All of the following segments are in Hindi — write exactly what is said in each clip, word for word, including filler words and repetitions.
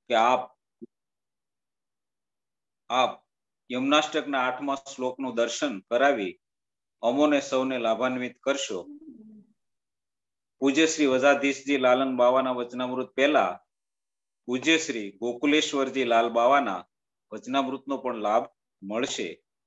કે આપ આપ યમનાષ્ટકના આઠમા શ્લોકનું દર્શન કરાવી અમોને સૌને લાભાન્વિત કરશો. પૂજ્ય શ્રી વજાધીશજી લાલન બાવાના વચનામૃત પહેલા પૂજ્ય શ્રી ગોકુલેશ્વરજી લાલ બાવાના વચનામૃતનો પણ લાભ મળશે.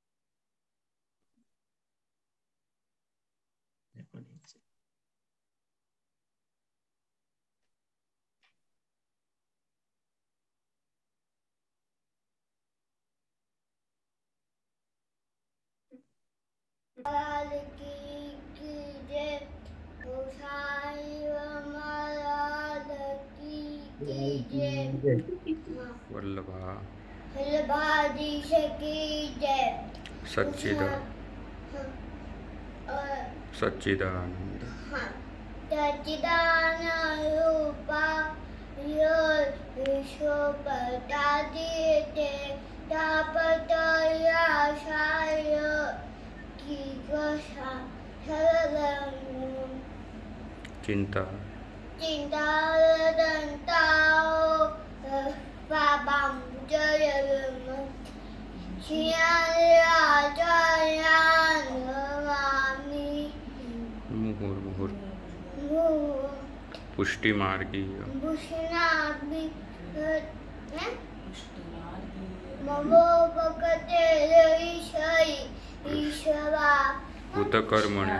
वल्लभा वल्लभाधीश की जय. सच्चिदा और सच्चिदानंद हाँ सच्चिदानंद रूपा यो विश्वपदादिते तापत्रयाशाय की गोसा सर्वं चिंता चिंतादंताओ पापं जयम शियाराजयानवामि मुहुर मुहुर मुहुः पुष्टि मार्गीय भूषणाभि ममो भक्ते ईशय ईश्वरा भूतकर्मणे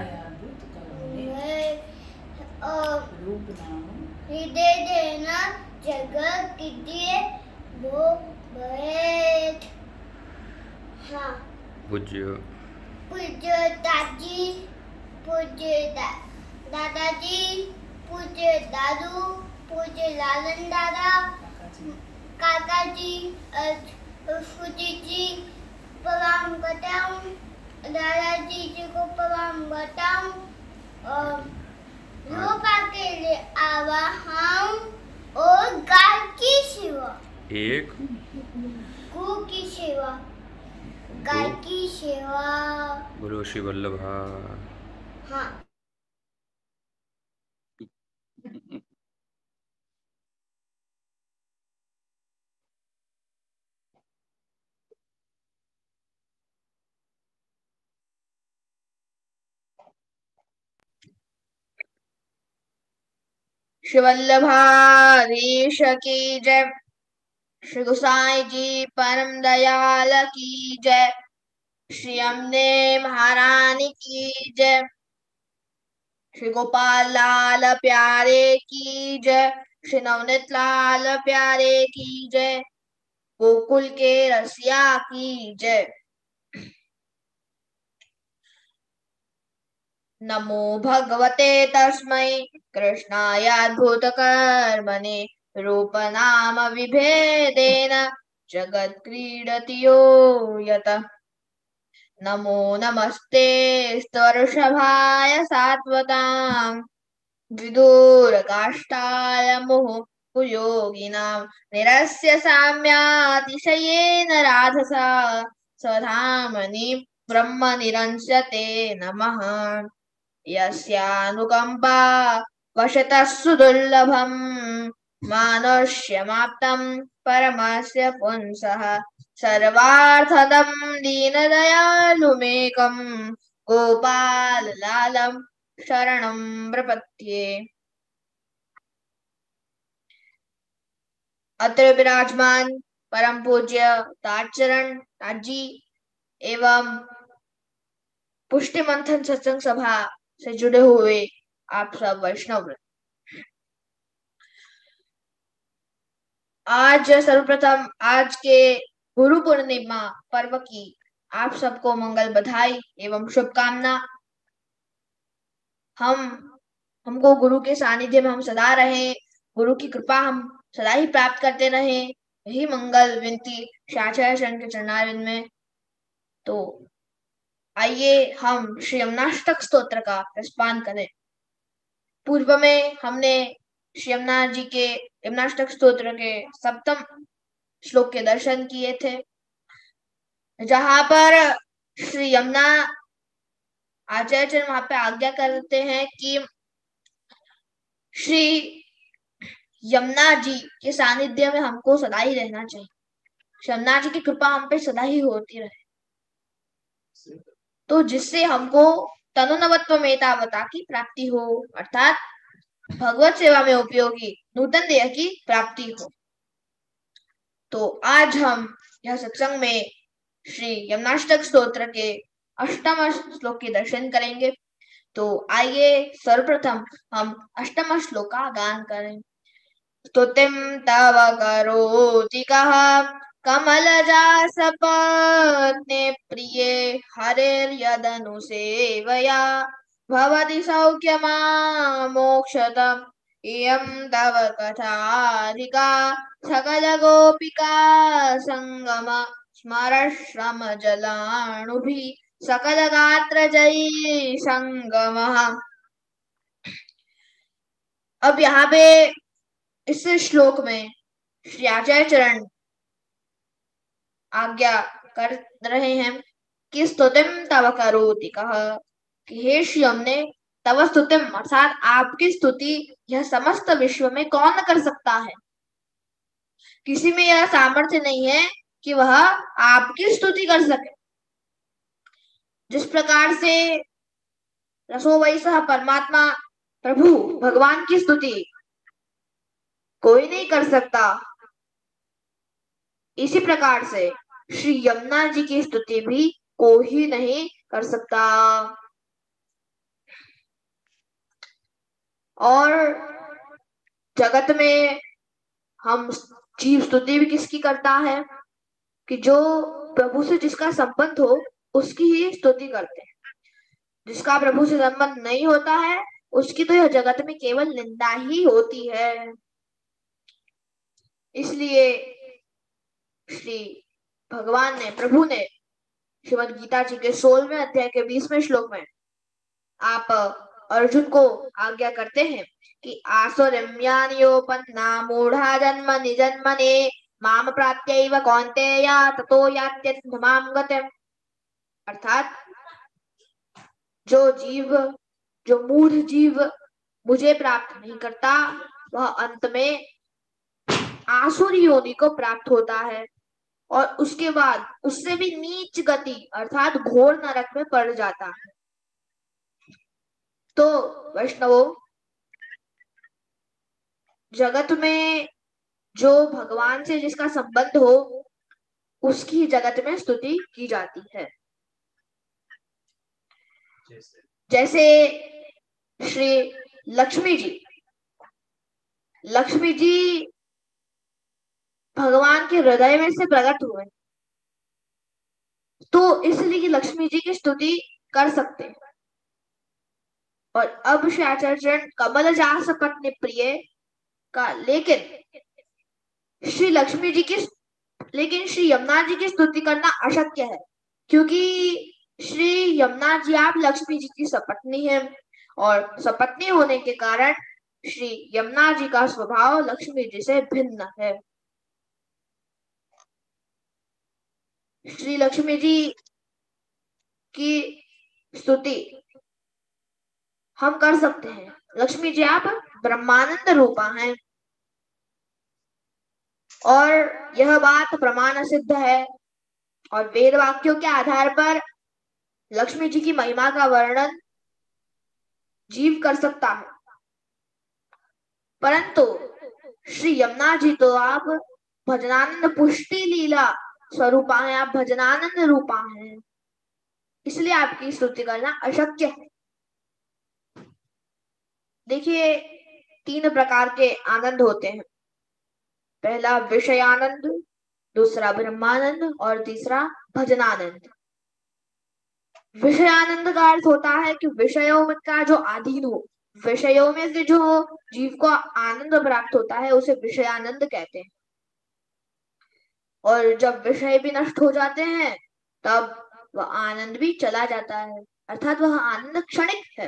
हृदय देना जगत कीजिए वो बैठ. हाँ पूज्य पूज्य दादी पूज्य दा, दादाजी पूज्य दादू पूज्य लालन दादा काका जी फूजी जी प्रणाम करता हूँ. दादाजी जी को प्रणाम करता हूँ. और रूपा के लिए आवा हम और गाय की सेवा एक गौ की सेवा गाय की सेवा. बोलो श्री वल्लभा. हाँ श्री वल्लभाधीश की जय. श्री गोसाई जी परम दयाल की जय. श्री अम्बे महारानी की जय. श्री गोपाल लाल प्यारे की जय. श्री नवनीत लाल प्यारे की जय. गोकुल के रसिया की जय. नमो भगवते तस्मै कृष्णाय अद्भुतकर्मणे रूपनाम विभेदेन जगत् क्रीडति यो यतः. नमो नमस्ते स्तवृषभाय सात्वतां विदूरकाष्ठाय मुहुः निरस्य साम्यातिशयेन राधसा स्वधामनि ब्रह्म निरंस्यते नमः. यस्यानुकम्पा वशतः सुदुर्लभं मानुष्यमाप्तं परमस्य पुंसः. सर्वार्थदं दीनदयालुमेकं गोपाललालं शरणं प्रपद्ये. अत्र विराजमान परम पूज्य ताजचरण ताजी एवं पुष्टि मंथन सत्संग सभा से जुड़े हुए आप सब वैष्णव, आज सर्वप्रथम आज के गुरु पूर्णिमा पर्व की आप सबको मंगल बधाई एवं शुभकामना. हम हमको गुरु के सानिध्य में हम सदा रहे, गुरु की कृपा हम सदा ही प्राप्त करते रहे, यही मंगल विनती आचार्य शरण के चरणारविंद में. तो आइए हम श्री यमुनाष्टक स्तोत्र का रसपान करें. पूर्व में हमने श्री यमुना जी के यमुनाष्टक स्तोत्र के सप्तम श्लोक के दर्शन किए थे, जहां पर श्री यमुना आचार्य वहां पे आज्ञा करते हैं कि श्री यमुना जी के सानिध्य में हमको सदा ही रहना चाहिए। यमुना जी की कृपा हम पे सदा ही होती रहे, तो जिससे हमको तनुनवत्व मेतावता की प्राप्ति हो, अर्थात भगवत सेवा में उपयोगी नूतन देह की प्राप्ति हो। तो आज हम यह सत्संग में श्री यमुनाष्टक स्तोत्र के अष्टम श्लोक के दर्शन करेंगे। तो आइए सर्वप्रथम हम अष्टम श्लोक का गान करें। स्तुतिं तव करोति कः कमलजासपत्ने प्रिये हरेर्यदनुसेवया भवति सौख्यमामोक्षतम् इयं तव कथाधिका सकलगोपिका सङ्गम स्मरश्रमजलाणुभिः सकलगात्रजयी संगमः। अब यहाँ पे इस श्लोक में श्री आचार्य चरण आज्ञा कर रहे हैं कि स्तुतिम तव करोति कः, कि हे श्री हमने तव स्तुतिम अर्थात आपकी स्तुति यह समस्त विश्व में कौन कर सकता है। किसी में यह सामर्थ्य नहीं है कि वह आपकी स्तुति कर सके। जिस प्रकार से रसो वै सह परमात्मा प्रभु भगवान की स्तुति कोई नहीं कर सकता, इसी प्रकार से श्री यमुना जी की स्तुति भी कोई नहीं कर सकता। और जगत में हम जीव स्तुति भी किसकी करता है कि जो प्रभु से जिसका संबंध हो उसकी ही स्तुति करते हैं। जिसका प्रभु से संबंध नहीं होता है उसकी तो यह जगत में केवल निंदा ही होती है। इसलिए श्री भगवान ने प्रभु ने श्रीमद् गीता जी के सोलहवें अध्याय के बीसवें श्लोक में आप अर्जुन को आज्ञा करते हैं कि आसुरम्यान्योपन्ना मूढ़ा जन्म निजन्मने माम प्राप्त्यैव कौन्तेय ततो यात्यधमां गतिम्। अर्थात जो जीव जो मूढ़ जीव मुझे प्राप्त नहीं करता वह अंत में आसुरी योनि को प्राप्त होता है और उसके बाद उससे भी नीच गति अर्थात घोर नरक में पड़ जाता है। तो वैष्णवों, जगत में जो भगवान से जिसका संबंध हो उसकी जगत में स्तुति की जाती है। जैसे श्री लक्ष्मी जी लक्ष्मी जी भगवान के हृदय में से प्रकट हुए, तो इसलिए लक्ष्मी जी की स्तुति कर सकते हैं। और अब श्री आचार्य कमल जास पत्नी प्रिय का लेकिन श्री लक्ष्मी जी की लेकिन श्री यमुना जी की स्तुति करना अशक्य है, क्योंकि श्री यमुना जी आप लक्ष्मी जी की सपत्नी है और सपत्नी होने के कारण श्री यमुना जी का स्वभाव लक्ष्मी जी से भिन्न है। श्री लक्ष्मी जी की स्तुति हम कर सकते हैं। लक्ष्मी जी आप ब्रह्मानंद रूपा हैं और यह बात प्रमाण सिद्ध है और वेद वाक्यों के आधार पर लक्ष्मी जी की महिमा का वर्णन जीव कर सकता है। परंतु श्री यमुना जी तो आप भजनानंद पुष्टि लीला स्वरूपा हैं, आप भजनानंद रूपा हैं, इसलिए आपकी स्तुति करना अशक्य है। देखिए, तीन प्रकार के आनंद होते हैं। पहला विषयानंद, दूसरा ब्रह्मानंद और तीसरा भजनानंद। विषयानंद का अर्थ होता है कि विषयों का जो अधीन हो, विषयों में से जो जीव को आनंद प्राप्त होता है उसे विषयानंद कहते हैं। और जब विषय भी नष्ट हो जाते हैं तब वह आनंद भी चला जाता है, अर्थात वह आनंद क्षणिक है।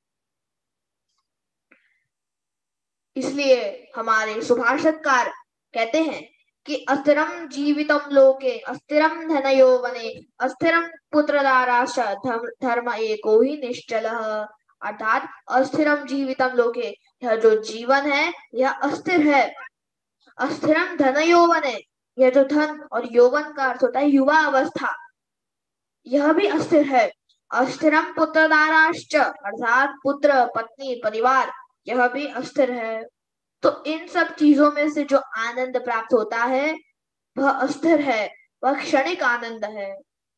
इसलिए हमारे सुभाषितकार कहते हैं कि अस्थिरम जीवितम लोके अस्थिरम धनयो वने अस्थिरम पुत्रदाराश्च धर्म एको ही निश्चलः। अर्थात अस्थिरम जीवितम लोके, यह जो जीवन है यह अस्थिर है। अस्थिरम धन यौवन है, यह जो धन और यौवन का अर्थ होता है युवा अवस्था, यह भी अस्थिर है। अस्थिरम पुत्र दाराश्च, अर्थात पुत्र पत्नी परिवार, यह भी अस्थिर है। तो इन सब चीजों में से जो आनंद प्राप्त होता है वह अस्थिर है, वह क्षणिक आनंद है।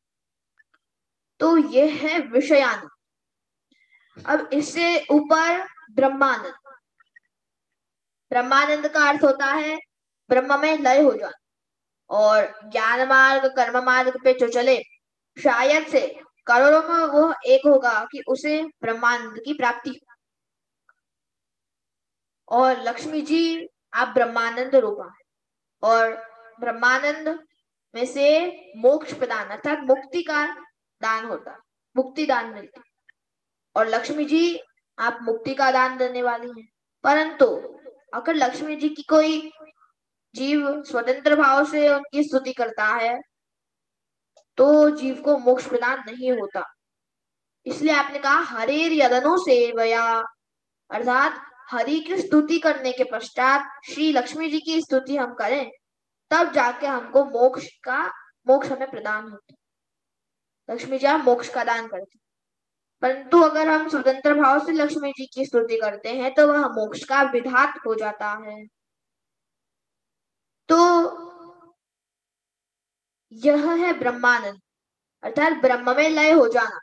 तो यह है विषयानंद। अब इससे ऊपर ब्रह्मानंद। ब्रह्मानंद का अर्थ होता है ब्रह्म में लय हो जाना, और ज्ञान मार्ग कर्म मार्ग पे जो चले, शायद से करोड़ों में वो एक होगा कि उसे ब्रह्मानंद की प्राप्ति हो। और लक्ष्मी जी आप ब्रह्मानंद रूपा है, और ब्रह्मानंद में से मोक्ष प्रदान अर्थात मुक्ति का दान होता है, मुक्ति दान मिलती है। और लक्ष्मी जी आप मुक्ति का दान देने वाली हैं। परंतु अगर लक्ष्मी जी की कोई जीव स्वतंत्र भाव से उनकी स्तुति करता है तो जीव को मोक्ष प्रदान नहीं होता। इसलिए आपने कहा हरेर यदनु सेवया, अर्थात हरि की स्तुति करने के पश्चात श्री लक्ष्मी जी की स्तुति हम करें तब जाके हमको मोक्ष का मोक्ष हमें प्रदान होता है। लक्ष्मी जी आप मोक्ष का दान करते हैं, परंतु अगर हम स्वतंत्र भाव से लक्ष्मी जी की स्तुति करते हैं तो वह मोक्ष का विधात हो जाता है। तो यह है ब्रह्मानंद, अर्थात ब्रह्म में लय हो जाना।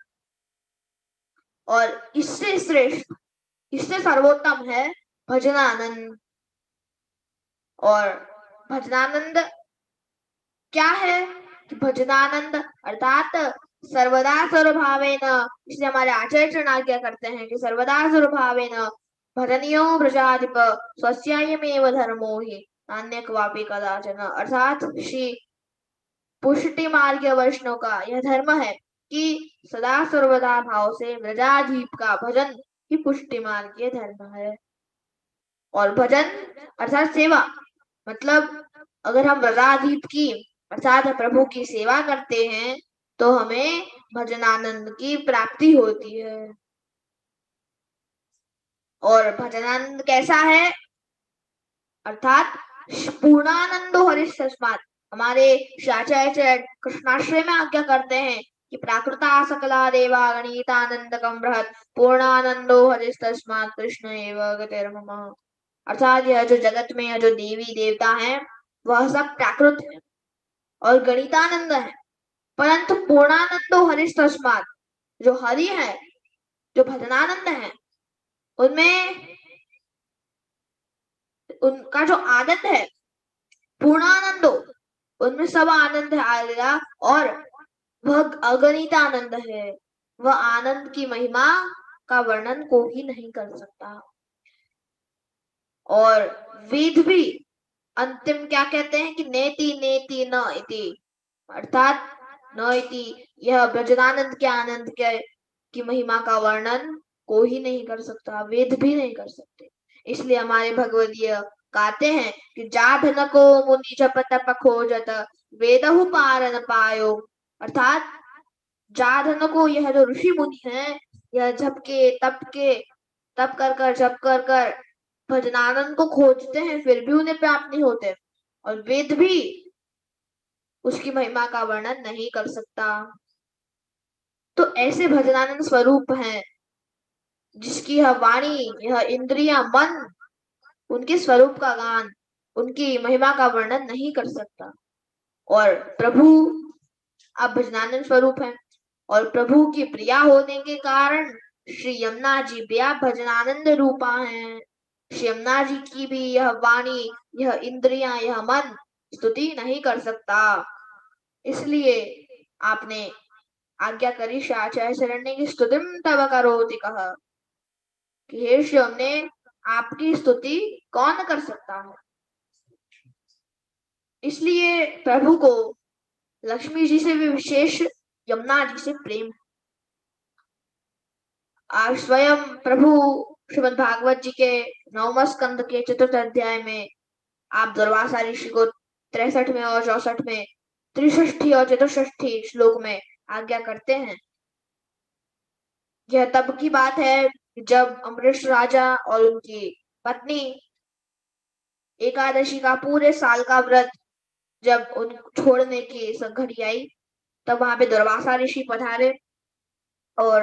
और इससे श्रेष्ठ, इससे सर्वोत्तम है भजनानंद। और भजनानंद क्या है कि भजनानंद अर्थात सर्वदा सर्वभावेन, इसलिए हमारे आचार्य आज्ञा करते हैं कि सर्वदा सर्वभावेन भजनियो प्रजाधिप स्वस्यायमेव धर्मो हि अन्य क्वापि कदाचन, अर्थात श्री पुष्टि मार्ग वैष्णव का यह धर्म है कि सदा सर्वदा भाव से व्रजाधीप का भजन ही पुष्टि मार्ग धर्म है। और भजन अर्थात सेवा, मतलब अगर हम व्रजाधीप की अर्थात प्रभु की सेवा करते हैं तो हमें भजनानंद की प्राप्ति होती है। और भजनानंद कैसा है, अर्थात पूर्णानंदो हरिश तस्मात्, हमारे शाचार्य कृष्णाश्रय में आज्ञा करते हैं कि प्राकृता सकला देवा गणितानंदकम बृहत् पूर्णानंदो हरिश तस्मात् कृष्ण एव गतिर्मम, अर्थात यह जो जगत में यह जो देवी देवता हैं वह सब प्राकृत है और गणितानंद है, परंतु पूर्णानंदो हरिश तस्मात्, जो हरि है जो भजनानंद है उनमें उनका जो आनंद है पूर्णानंदो, उनमें सब आनंद आएगा और वह अगणित आनंद है। वह आनंद की महिमा का वर्णन को ही नहीं कर सकता। और वेद भी अंतिम क्या कहते हैं कि नेति नेति न इति, अर्थात न इति, यह भजनानंद के आनंद के की महिमा का वर्णन को ही नहीं कर सकता, वेद भी नहीं कर सकते। इसलिए हमारे भगवदीय कहते हैं कि जा धन को मुनि जप तप खोजत वेदहु पार न पायो, अर्थात जा धन को यह जो ऋषि मुनि हैं यह जप के तप के तप कर कर जप कर कर भजनानंद को खोजते हैं फिर भी उन्हें प्राप्त नहीं होते, और वेद भी उसकी महिमा का वर्णन नहीं कर सकता। तो ऐसे भजनानंद स्वरूप हैं जिसकी यह वाणी यह इंद्रियां मन उनके स्वरूप का गान उनकी महिमा का वर्णन नहीं कर सकता। और प्रभु आप भजनानंद स्वरूप हैं और प्रभु की प्रिया होने के कारण श्री यमुना जी भी आप भजनानंद रूपा हैं। श्री यमुना जी की भी यह वाणी यह इंद्रियां यह मन स्तुति नहीं कर सकता। इसलिए आपने आज्ञा करी आचार्य शरण्य की स्तुतिम तब करोति कहा कि हे श्री हमने आपकी स्तुति कौन कर सकता है। इसलिए प्रभु को लक्ष्मी जी से भी विशेष यमुना जी से प्रेम। आज स्वयं प्रभु श्रीमद् भागवत जी के नौम स्कंद के चतुर्थ अध्याय में आप दुर्वासा ऋषि को तिरसठ में और चौसठ में त्रिष्ठी और चतुष्ठी श्लोक में आज्ञा करते हैं। यह तब की बात है जब अमरीश राजा और उनकी पत्नी एकादशी का पूरे साल का व्रत जब उन छोड़ने की घड़ी आई, तब वहां पे दुर्वासा ऋषि पधारे और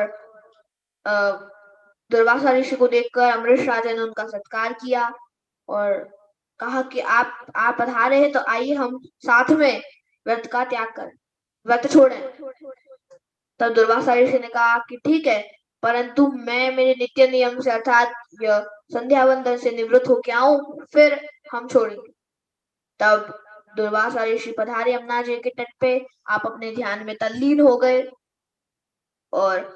दुर्वासा ऋषि को देखकर अमरीश राजा ने उनका सत्कार किया और कहा कि आप आप पधारे हैं तो आइए हम साथ में व्रत का त्याग करें, व्रत छोड़ें। तब दुर्वासा ऋषि ने कहा कि ठीक है, परंतु मैं मेरे नित्य नियम से अर्थात संध्या वंदन से निवृत्त होके आऊं, फिर हम छोड़ेंगे। तब दुर्वासा ऋषि पधारे यमुना जी के तट पे, आप अपने ध्यान में तल्लीन हो गए और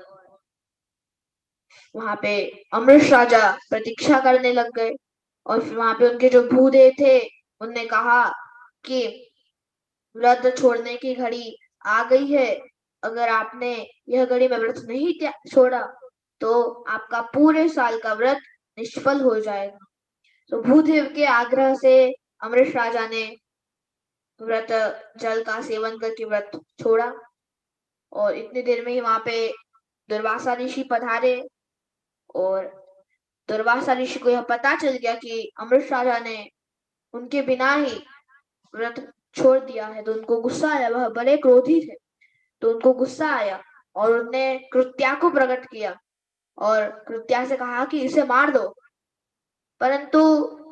वहां पे अमरीश राजा प्रतीक्षा करने लग गए और फिर वहां पे उनके जो भूदेव थे उनने कहा कि व्रत छोड़ने की घड़ी आ गई है, अगर आपने यह घड़ी में व्रत नहीं छोड़ा तो आपका पूरे साल का व्रत निष्फल हो जाएगा। तो भूदेव के आग्रह से अमरीश राजा ने व्रत जल का सेवन करके व्रत छोड़ा और इतनी देर में ही वहां पे दुर्वासा ऋषि पधारे और दुर्वासा ऋषि को यह पता चल गया कि अमरीश राजा ने उनके बिना ही व्रत छोड़ दिया है, तो उनको गुस्सा आया। वह बड़े क्रोधी थे, तो उनको गुस्सा आया और उन्होंने कृत्या को प्रकट किया और कृत्या से कहा कि इसे मार दो। परंतु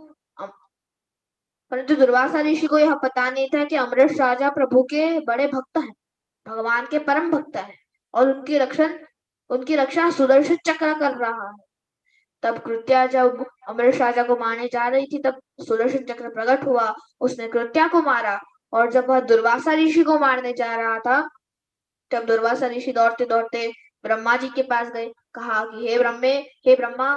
परंतु दुर्वासा ऋषि को यह पता नहीं था कि अमरीश राजा प्रभु के बड़े भक्त हैं, भगवान के परम भक्त हैं और उनकी रक्षण उनकी रक्षा सुदर्शन चक्र कर रहा है। तब कृत्या जब अमरीश राजा को मारने जा रही थी, तब सुदर्शन चक्र प्रकट हुआ, उसने कृत्या को मारा और जब वह दुर्वासा ऋषि को मारने जा रहा था, तब दुर्वासा ऋषि दौड़ते दौड़ते ब्रह्मा जी के पास गए, कहा कि हे ब्रह्मे हे ब्रह्मा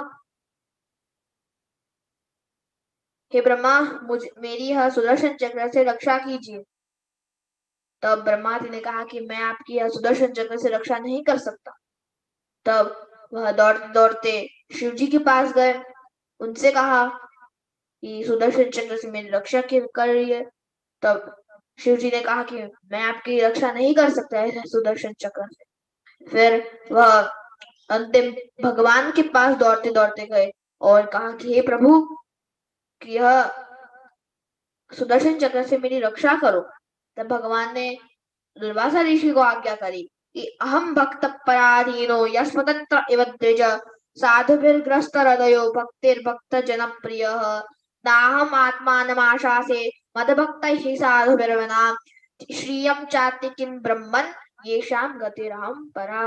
हे ब्रह्मा मुझे मेरी यह सुदर्शन चक्र से रक्षा कीजिए। तब ब्रह्मा जी ने कहा कि मैं आपकी यह सुदर्शन चक्र से रक्षा नहीं कर सकता। तब वह दौड़ते दौड़ते शिव जी के पास गए, उनसे कहा कि सुदर्शन चक्र से मेरी रक्षा कर रही है। तब शिव जी ने कहा कि मैं आपकी रक्षा नहीं कर सकता है सुदर्शन चक्र से। फिर वह अंतिम भगवान के पास दौड़ते दौड़ते गए और कहा कि हे प्रभु कि यह सुदर्शन चक्र से मेरी रक्षा करो। तब भगवान ने दुर्वासा ऋषि को आज्ञा करी कि अहम भक्त पराधीनो यः स्वतंत्र इव द्विज साधुभिर्ग्रस्त हृदयो भक्तिर्भक्त जनप्रियः नाहम आत्मानमाशासे मदभक्तैः साधुभिर्विना श्रियं चाति किं ब्रह्मन् येषां गतिरहं परा।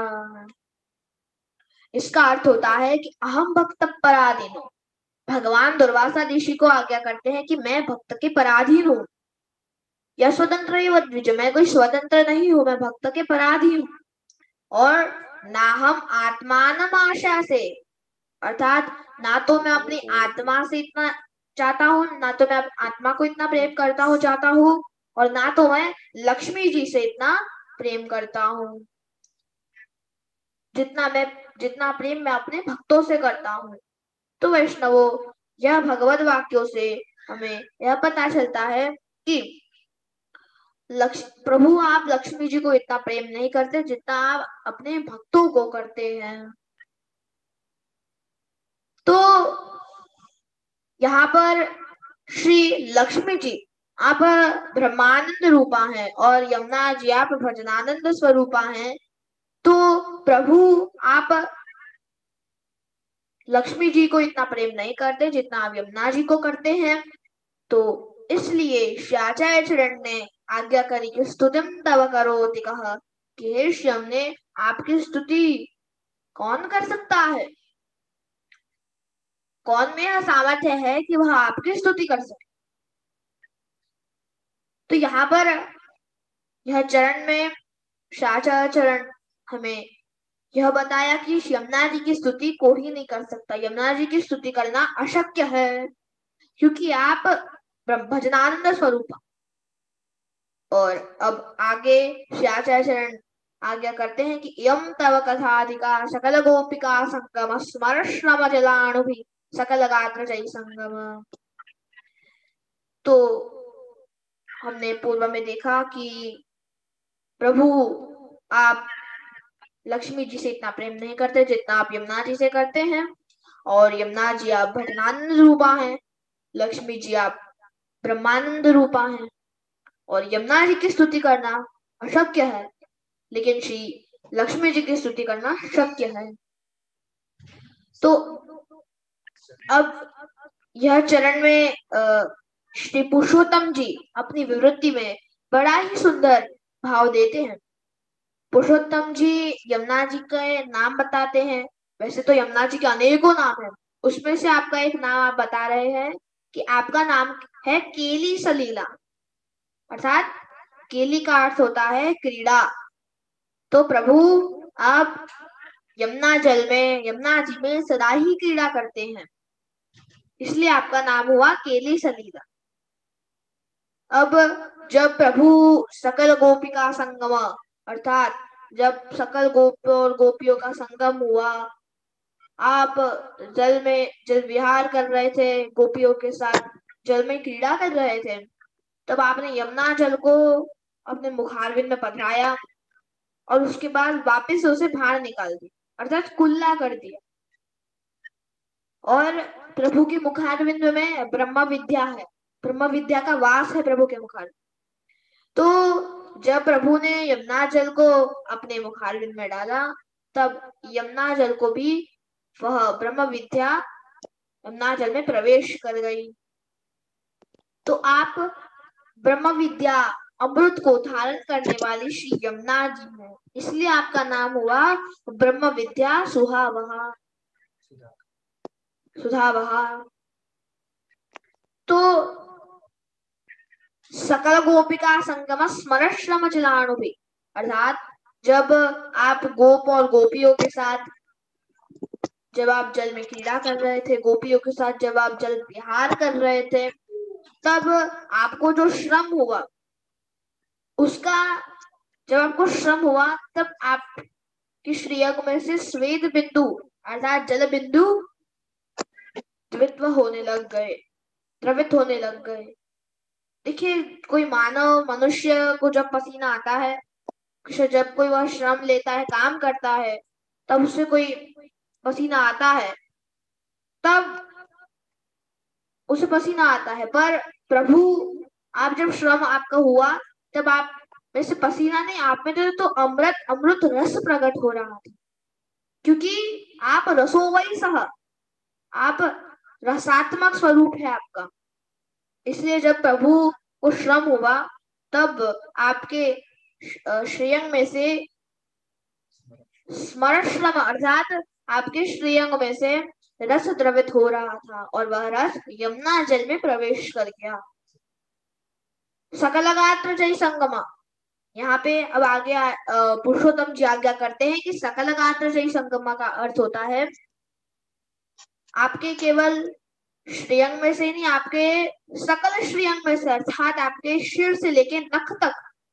इसका अर्थ होता है कि अहम भक्त पराधीनो, भगवान दुर्वासा ऋषि को आज्ञा करते हैं कि मैं भक्त के पराधीन हूँ। या स्वतंत्र ही द्विज, मैं कोई स्वतंत्र नहीं हूँ, मैं भक्त के पराधीन हूँ। और ना हम आत्मान आशा से, अर्थात ना तो मैं अपनी आत्मा से इतना चाहता हूँ, ना तो मैं आत्मा को इतना प्रेम करता हूँ चाहता हूँ, और ना तो मैं लक्ष्मी जी से इतना प्रेम करता हूँ जितना मैं जितना प्रेम मैं अपने भक्तों से करता हूँ। तो वैष्णवों, यह भगवत वाक्यों से हमें यह पता चलता है कि लक्ष्मी प्रभु आप लक्ष्मी जी को इतना प्रेम नहीं करते जितना आप अपने भक्तों को करते हैं। तो यहाँ पर श्री लक्ष्मी जी आप ब्रह्मानंद रूपा हैं और यमुना जी आप भजनानंद स्वरूपा हैं। तो प्रभु आप लक्ष्मी जी को इतना प्रेम नहीं करते जितना आप यमुना जी को करते हैं। तो इसलिए श्याचार्य चरण ने आज्ञा करी कि स्तुतिम तव करोति कहा कि हे श्याम ने आपकी स्तुति कौन कर सकता है, कौन में यह सामर्थ्य है कि वह आपकी स्तुति कर सके। तो यहाँ पर यह चरण में श्याचार्य चरण हमें यह बताया कि यमुना जी की स्तुति कोई ही नहीं कर सकता, यमुना जी की स्तुति करना अशक्य है क्योंकि आप भजनानंद स्वरूप। और अब आगे श्याचार्य चरण आज्ञा करते हैं कि यम तव कथाधिका सकल गोपिका संगम स्मरश्रम जलाणुभि सकल गात्र जय संगम। तो हमने पूर्व में देखा कि प्रभु आप लक्ष्मी जी से इतना प्रेम नहीं करते जितना आप यमुना जी से करते हैं। और यमुना जी आप भटनानंद रूपा हैं, लक्ष्मी जी आप ब्रह्मानंद रूपा हैं। और यमुना जी की स्तुति करना अशक्य है, लेकिन श्री लक्ष्मी जी की स्तुति करना शक्य है। तो अब यह चरण में अ, श्री पुरुषोत्तम जी अपनी विवृत्ति में बड़ा ही सुंदर भाव देते हैं। पुरुषोत्तम जी यमुना जी के नाम बताते हैं। वैसे तो यमुना जी के अनेकों नाम हैं, उसमें से आपका एक नाम आप बता रहे हैं कि आपका नाम है केली सलीला, अर्थात केली का अर्थ होता है क्रीड़ा। तो प्रभु आप यमुना जल में, यमुना जी में सदा ही क्रीड़ा करते हैं, इसलिए आपका नाम हुआ केली सलीला। अब जब प्रभु सकल गोपिका संगम, अर्थात जब सकल गोप और गोपियों का संगम हुआ, आप जल में जल विहार कर रहे थे, गोपियों के साथ जल में क्रीड़ा कर रहे थे, तब आपने यमुना जल को अपने मुखारविंद में पधराया और उसके बाद वापस उसे बाहर निकाल दिया, अर्थात कुल्ला कर दिया। और प्रभु के मुखारविंद में ब्रह्म विद्या है, ब्रह्म विद्या का वास है प्रभु के मुखार। तो जब प्रभु ने यमुना जल को अपने मुखारविंद में डाला, तब यमुना जल को भी वह ब्रह्म विद्या यमुना जल में प्रवेश कर गई। तो आप ब्रह्म विद्या अमृत को धारण करने वाली श्री यमुना जी हैं, इसलिए आपका नाम हुआ ब्रह्म विद्या सुहावहा, सुधावहा। तो सकल गोपिका संगम स्मरण श्रम जलानुभि, अर्थात जब आप गोप और गोपियों के साथ जब आप जल में क्रीड़ा कर रहे थे, गोपियों के साथ जब आप जल विहार कर रहे थे, तब आपको जो श्रम हुआ उसका जब आपको श्रम हुआ तब आपकी श्रीअंग में से स्वेद बिंदु अर्थात जल बिंदु द्वित्व होने लग गए, द्रवित होने लग गए। देखिए, कोई मानव मनुष्य को जब पसीना आता है, जब कोई वह श्रम लेता है, काम करता है, तब उसे कोई पसीना आता है, तब उसे पसीना आता है। पर प्रभु आप जब श्रम आपका हुआ तब आप में से पसीना नहीं, आप में तो, तो अमृत अमृत रस प्रकट हो रहा था, क्योंकि आप रसो वही सह, आप रसात्मक स्वरूप है आपका। इसलिए जब प्रभु को श्रम हुआ तब आपके श्रेयंग में से स्मरण श्रम अर्थात आपके श्रेयंग में से रस द्रवित हो रहा था और वह रस यमुना जल में प्रवेश कर गया। सकलगात्र जय संगमा, यहाँ पे अब आगे पुरुषोत्तम जी आज्ञा करते हैं कि सकलगात्र जय संगमा का अर्थ होता है आपके केवल श्रेयंग में से नहीं, आपके सकल श्रेयंग में से, अर्थात आपके सिर से लेके नख तक,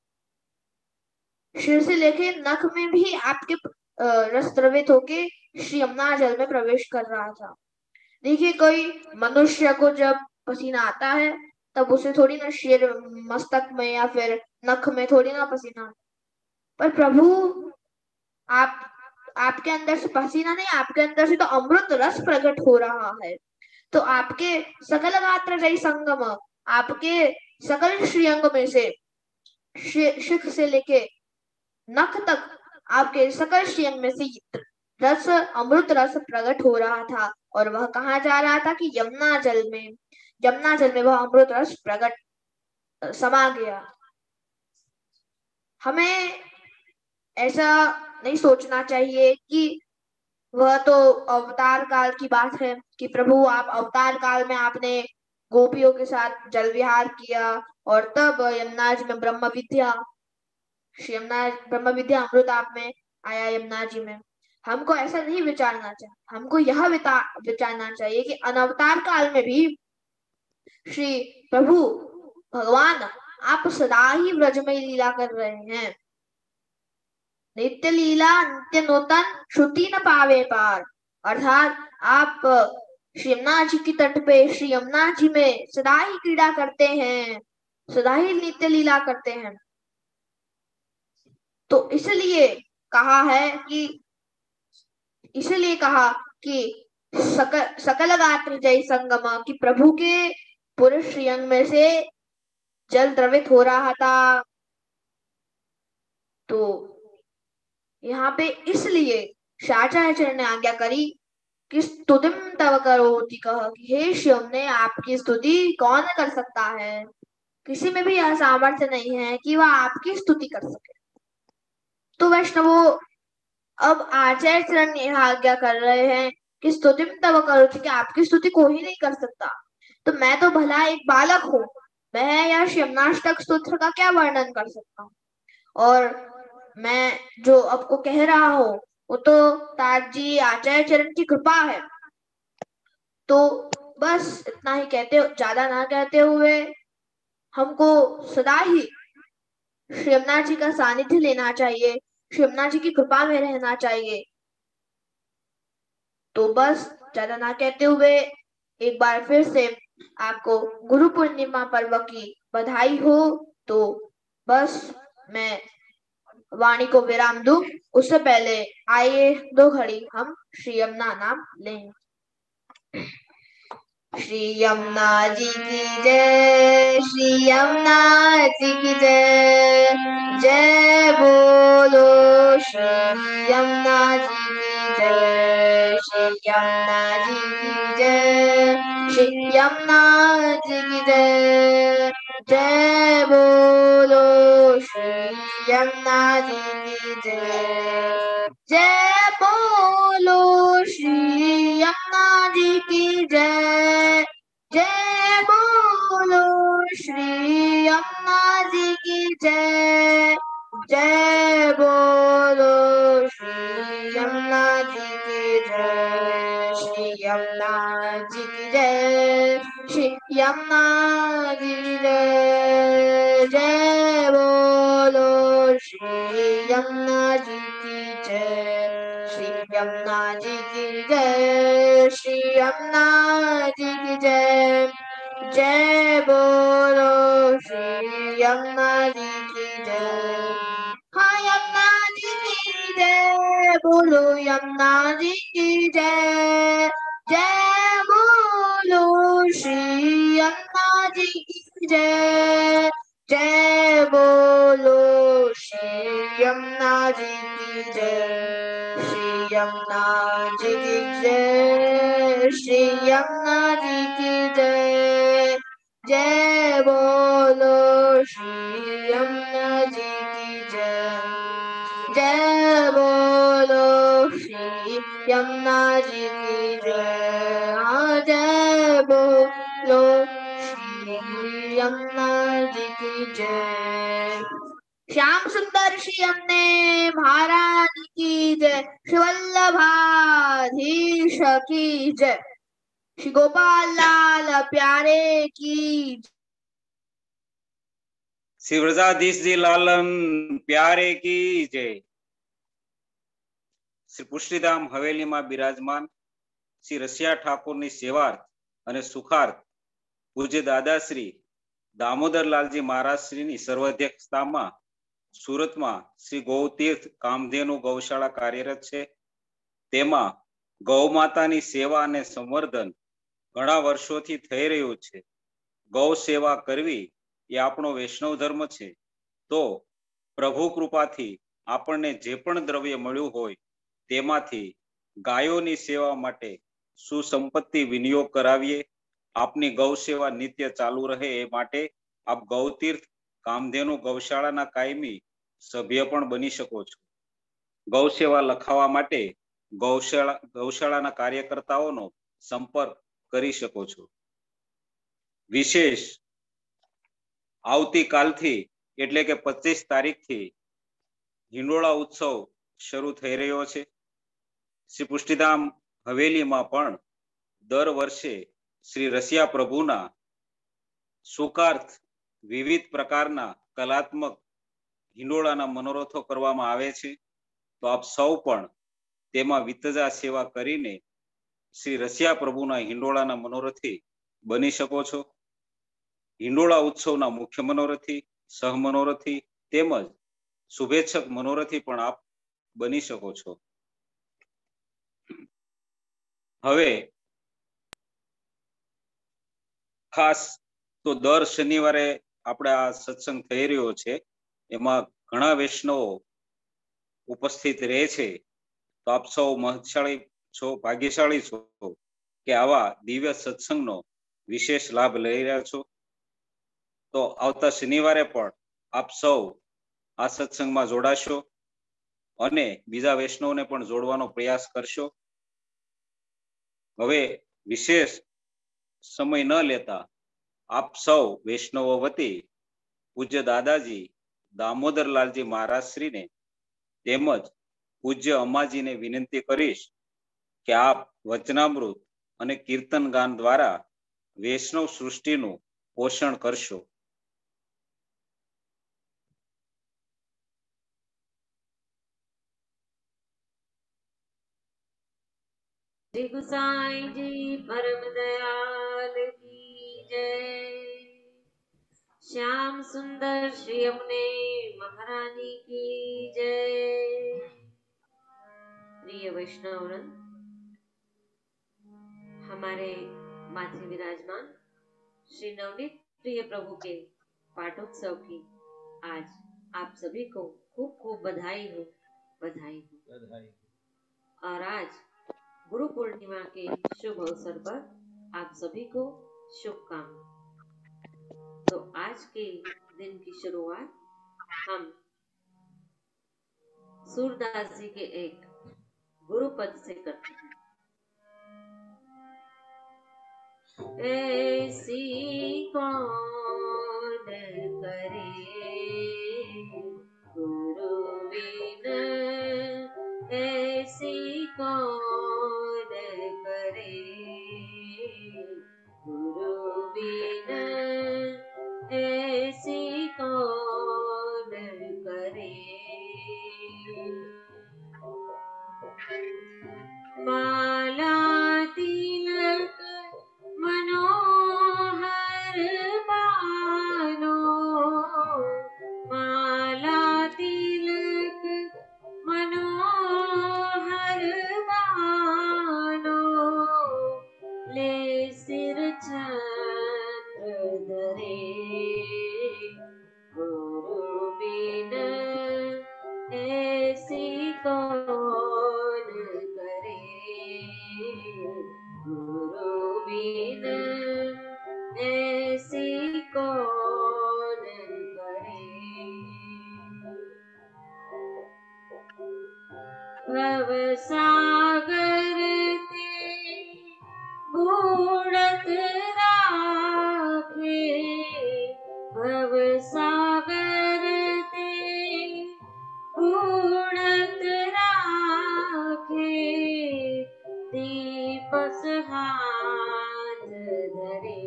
सिर से लेके नख में भी आपके रस द्रवित होके श्री यमुना जल में प्रवेश कर रहा था। देखिए, कोई मनुष्य को जब पसीना आता है तब उसे थोड़ी ना सिर मस्तक में या फिर नख में थोड़ी ना पसीना, पर प्रभु आप आपके अंदर से पसीना नहीं, आपके अंदर से तो अमृत रस प्रकट हो रहा है। तो आपके सकल गात्र जय संगम, आपके सकल श्रीअंग में से शिख से लेके नख तक आपके सकल श्रीअंग में से रस अमृत रस प्रकट हो रहा था और वह कहाँ जा रहा था कि यमुना जल में, यमुना जल में वह अमृत रस प्रकट समा गया। हमें ऐसा नहीं सोचना चाहिए कि वह तो अवतार काल की बात है कि प्रभु आप अवतार काल में आपने गोपियों के साथ जल विहार किया और तब यमुना जी में ब्रह्म विद्या यमुना ब्रह्म विद्या अमृत आप में आया यमुना जी में। हमको ऐसा नहीं विचारना चाहिए, हमको यह विचारना चाहिए कि अनवतार काल में भी श्री प्रभु भगवान आप सदा ही व्रज में लीला कर रहे हैं। नित्य लीला नित्य नूतन श्रुति न पावे पार, अर्थात आप श्री यमुना जी की तट पे श्री यमुना जी में सदा ही क्रीड़ा करते हैं, सदा ही नित्य लीला करते हैं। तो इसलिए कहा है कि इसलिए कहा कि सकल सकल गात्र जय संगम, कि प्रभु के पुरुष श्रीअंग में से जल द्रवित हो रहा था। तो यहाँ पे इसलिए शाचार्य ने आज्ञा करी कि स्तुतिम तव करोति कह, कि हे शिव ने आपकी स्तुति कौन कर सकता है, किसी में भी यह सामर्थ्य नहीं है कि वह आपकी स्तुति कर सके। तो वैष्णवों, अब आचार्य चरण यह आज्ञा कर रहे हैं कि स्तुतिम तव करोति, कि आपकी स्तुति कोई नहीं कर सकता। तो मैं तो भला एक बालक हूँ, मैं यह शिवनाष्टक स्तोत्र का क्या वर्णन कर सकता हूँ, और मैं जो आपको कह रहा हूँ वो तो ताजी आचार्य चरण की कृपा है। तो बस इतना ही कहते, ज्यादा ना कहते हुए हमको सदा ही शिवनाथ जी का सानिध्य लेना चाहिए, शिवनाथ जी की कृपा में रहना चाहिए। तो बस ज्यादा ना कहते हुए एक बार फिर से आपको गुरु पूर्णिमा पर्व की बधाई हो। तो बस मैं वाणी को विराम दूं, उससे पहले आइए दो घड़ी हम श्री यमुना नाम लें। श्री यमुना जी की जय, श्री यमुना जी की जय, जय बोलो श्री यमुना जी की जय, श्री यमुना जी की जय, श्री यमुना जी की जय, जय बोलो श्री यमुना जी की जय, जय बोलो श्री यमुना जी की जय, जय बोलो श्री यमुना जी की जय, जय बोलो श्री यमुना जी की जय, श्री यमुना जी की जय, श्री यमुना जी की जय, जय बोलो श्री यमुना जी की जय, श्री यमुना जी की जय, श्री यमुना जी की जय, जय बोलो श्री यमुना जी की जय। हाँ यमुना जी की जय, बोलो यमुना जी की जय, जय बोलो श्री यमुना जी की जय, जय बोलो श्री यमुना जी की जय, श्री यमुना जी की जय, श्री यमुना जी की जय, जय बोलो श्री यमुना जी की जय, जय बोलो श्री यमुना जी की जय, हाँ जय बोलो श्री यमुना जी की जय। श्याम सुंदर श्री यमुने महाराज की जय, श्री वल्लभाधीश की जय, श्री गोपाल लाल प्यारे की, श्री व्रजाधीश जी लालन प्यारे की जय। શ્રી પુષ્ટિધામ હવેલીમાં બિરાજમાન શ્રી રસિયા ઠાકોરની સેવાર્થ અને સુખાર્થ પૂજ્ય દાદાશ્રી દામોદરલાલજી મહારાજશ્રીની સર્વાધ્યક્ષતામાં સુરતમાં શ્રી ગૌતીર્થ કામધેનુ ગૌશાળા કાર્યરત છે। તેમાં ગૌમાતાની સેવા અને સંવર્ધન ઘણા વર્ષોથી થઈ રહ્યું છે। ગૌ સેવા કરવી એ આપણો વૈષ્ણવ ધર્મ છે। તો પ્રભુ કૃપાથી આપણને જે પણ દ્રવ્ય મળ્યું હોય તેમાંથી ગાયોની સેવા માટે સુસંપત્તિ વિનિયોગ કરાવીએ। આપની ગૌ સેવા નિત્ય ચાલુ રહે એ માટે આપ ગૌતીર્થ કામધેનુ ગૌશાળાના કાયમી સભ્ય પણ બની શકો છો। ગૌ સેવા લખાવવા માટે ગૌશાળા ગૌશાળાના કાર્યકર્તાઓનો સંપર્ક કરી શકો છો। વિશેષ આવતીકાલથી એટલે કે પચીસ તારીખથી હિંડોળા ઉત્સવ શરૂ થઈ રહ્યો છે। શ્રી પુષ્ટિધામ હવેલીમાં પણ દર વર્ષે શ્રી રસિયા પ્રભુના સુકાર્થ વિવિધ પ્રકારના કલાત્મક હિંડોળાના મનોરથો કરવામાં આવે છે। તો આપ સૌ પણ તેમાં વિતજા સેવા કરીને શ્રી રસિયા પ્રભુના હિંડોળાના મનોરથી બની શકો છો। હિંડોળા ઉત્સવના મુખ્ય મનોરથી, સહ મનોરથી તેમજ શુભેચ્છક મનોરથી પણ આપ બની શકો છો. હવે ખાસ તો દર શનિવારે આપણે આ સત્સંગ થઈ રહ્યો છે, એમાં ઘણા વૈષ્ણવો ઉપસ્થિત રહે છે. તો આપ સૌ મહત્શાળી છો, ભાગ્યશાળી છો કે આવા દિવ્ય સત્સંગનો વિશેષ લાભ લઈ રહ્યા છો. તો આવતા શનિવારે પણ આપ સૌ આ સત્સંગમાં જોડાશો અને બીજા વૈષ્ણવને પણ જોડવાનો પ્રયાસ કરશો. હવે વિશેષ સમય ન લેતા આપ સૌ વૈષ્ણવો વતી પૂજ્ય દાદાજી દામોદરલાલજી મહારાજ શ્રીને તેમજ પૂજ્ય અમ્માજીને વિનંતી કરીશ કે આપ વચનામૃત અને કીર્તન ગાન દ્વારા વૈષ્ણવ સૃષ્ટિનું પોષણ કરશો. श्री गुसाई जी परम दयाल की जय। श्याम सुंदर श्री अपने महारानी की जय। प्रिय वैष्णवगण, हमारे माथे विराजमान श्री नवनीत प्रिय प्रभु के पाठोत्सव की आज आप सभी को खूब खूब बधाई हो, बधाई हो, बधाई। और आज गुरु पूर्णिमा के शुभ अवसर पर आप सभी को शुभकामनाएं। तो आज के दिन की शुरुआत हम सूरदास जी के एक गुरु पद से करते हैं। ऐसी कौन करे गुरु बिन, ऐसी कौन करे गुरु बिन, ऐसी कौन करे। माला तिलक मनोहर बानो, माला तिलक मनोहर बानो, ले सिर छत्र धरे गुरु बिन, ऐसी कौन करे गुरु बिन, ऐसी कौन करे। भव सागर ते बूढ़त राखे, भव सागर ते बूढ़त राखे, दीपस हाथ धरे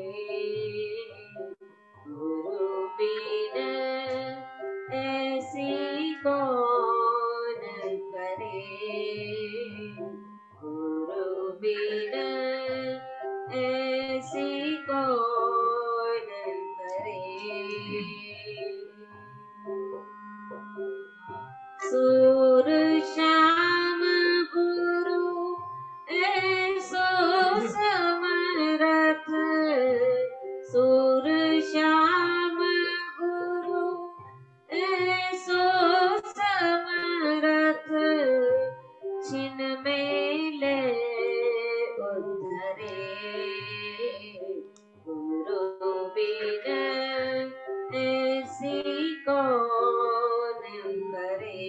गुरु बिन, ऐसी कौन करे गुरु बिन, ऐसी कौन करे। सूर श्याम गुरु ऐसो समरथ, सूर श्याम गुरु ऐसो समरथ, छिन में ले उद्धरे गुरु बिन, ऐसी कौन करे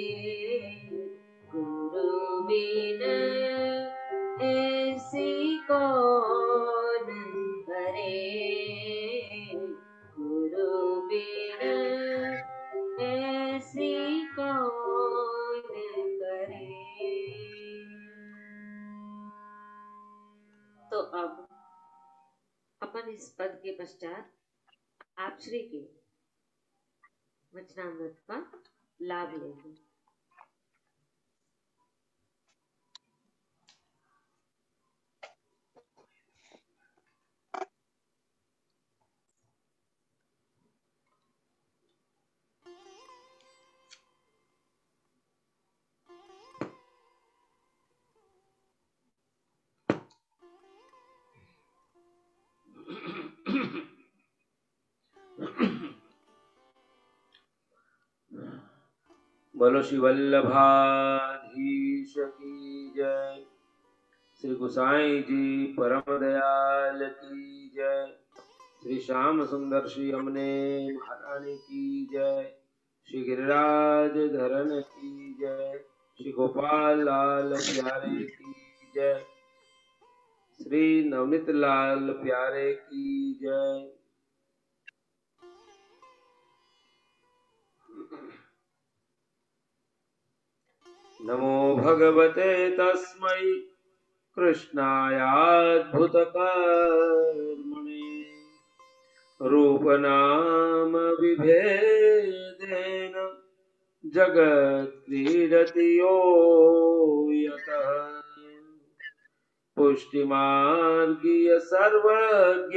गुरु बिन, ऐसी कौन करे गुरु बिन, ऐसी कौन करे। तो अब अपन इस पद के पश्चात आप श्री के वचनामृत का लाभ लेंगे। बोलो श्री वल्लभाधीश की जय। श्री गोसाई जी परम दयाल की जय। श्री श्याम सुंदर श्री अमने महारानी की जय। श्री गिरिराज धरन की जय। श्री गोपाल लाल प्यारे की जय। श्री नवनीत लाल प्यारे की जय। नमो भगवते तस्मै कृष्णायाद्भुतकर्मणे रूपनाम विभेदेन जगत्क्रीडति यो यतः पुष्टिमार्गीय सर्वज्ञ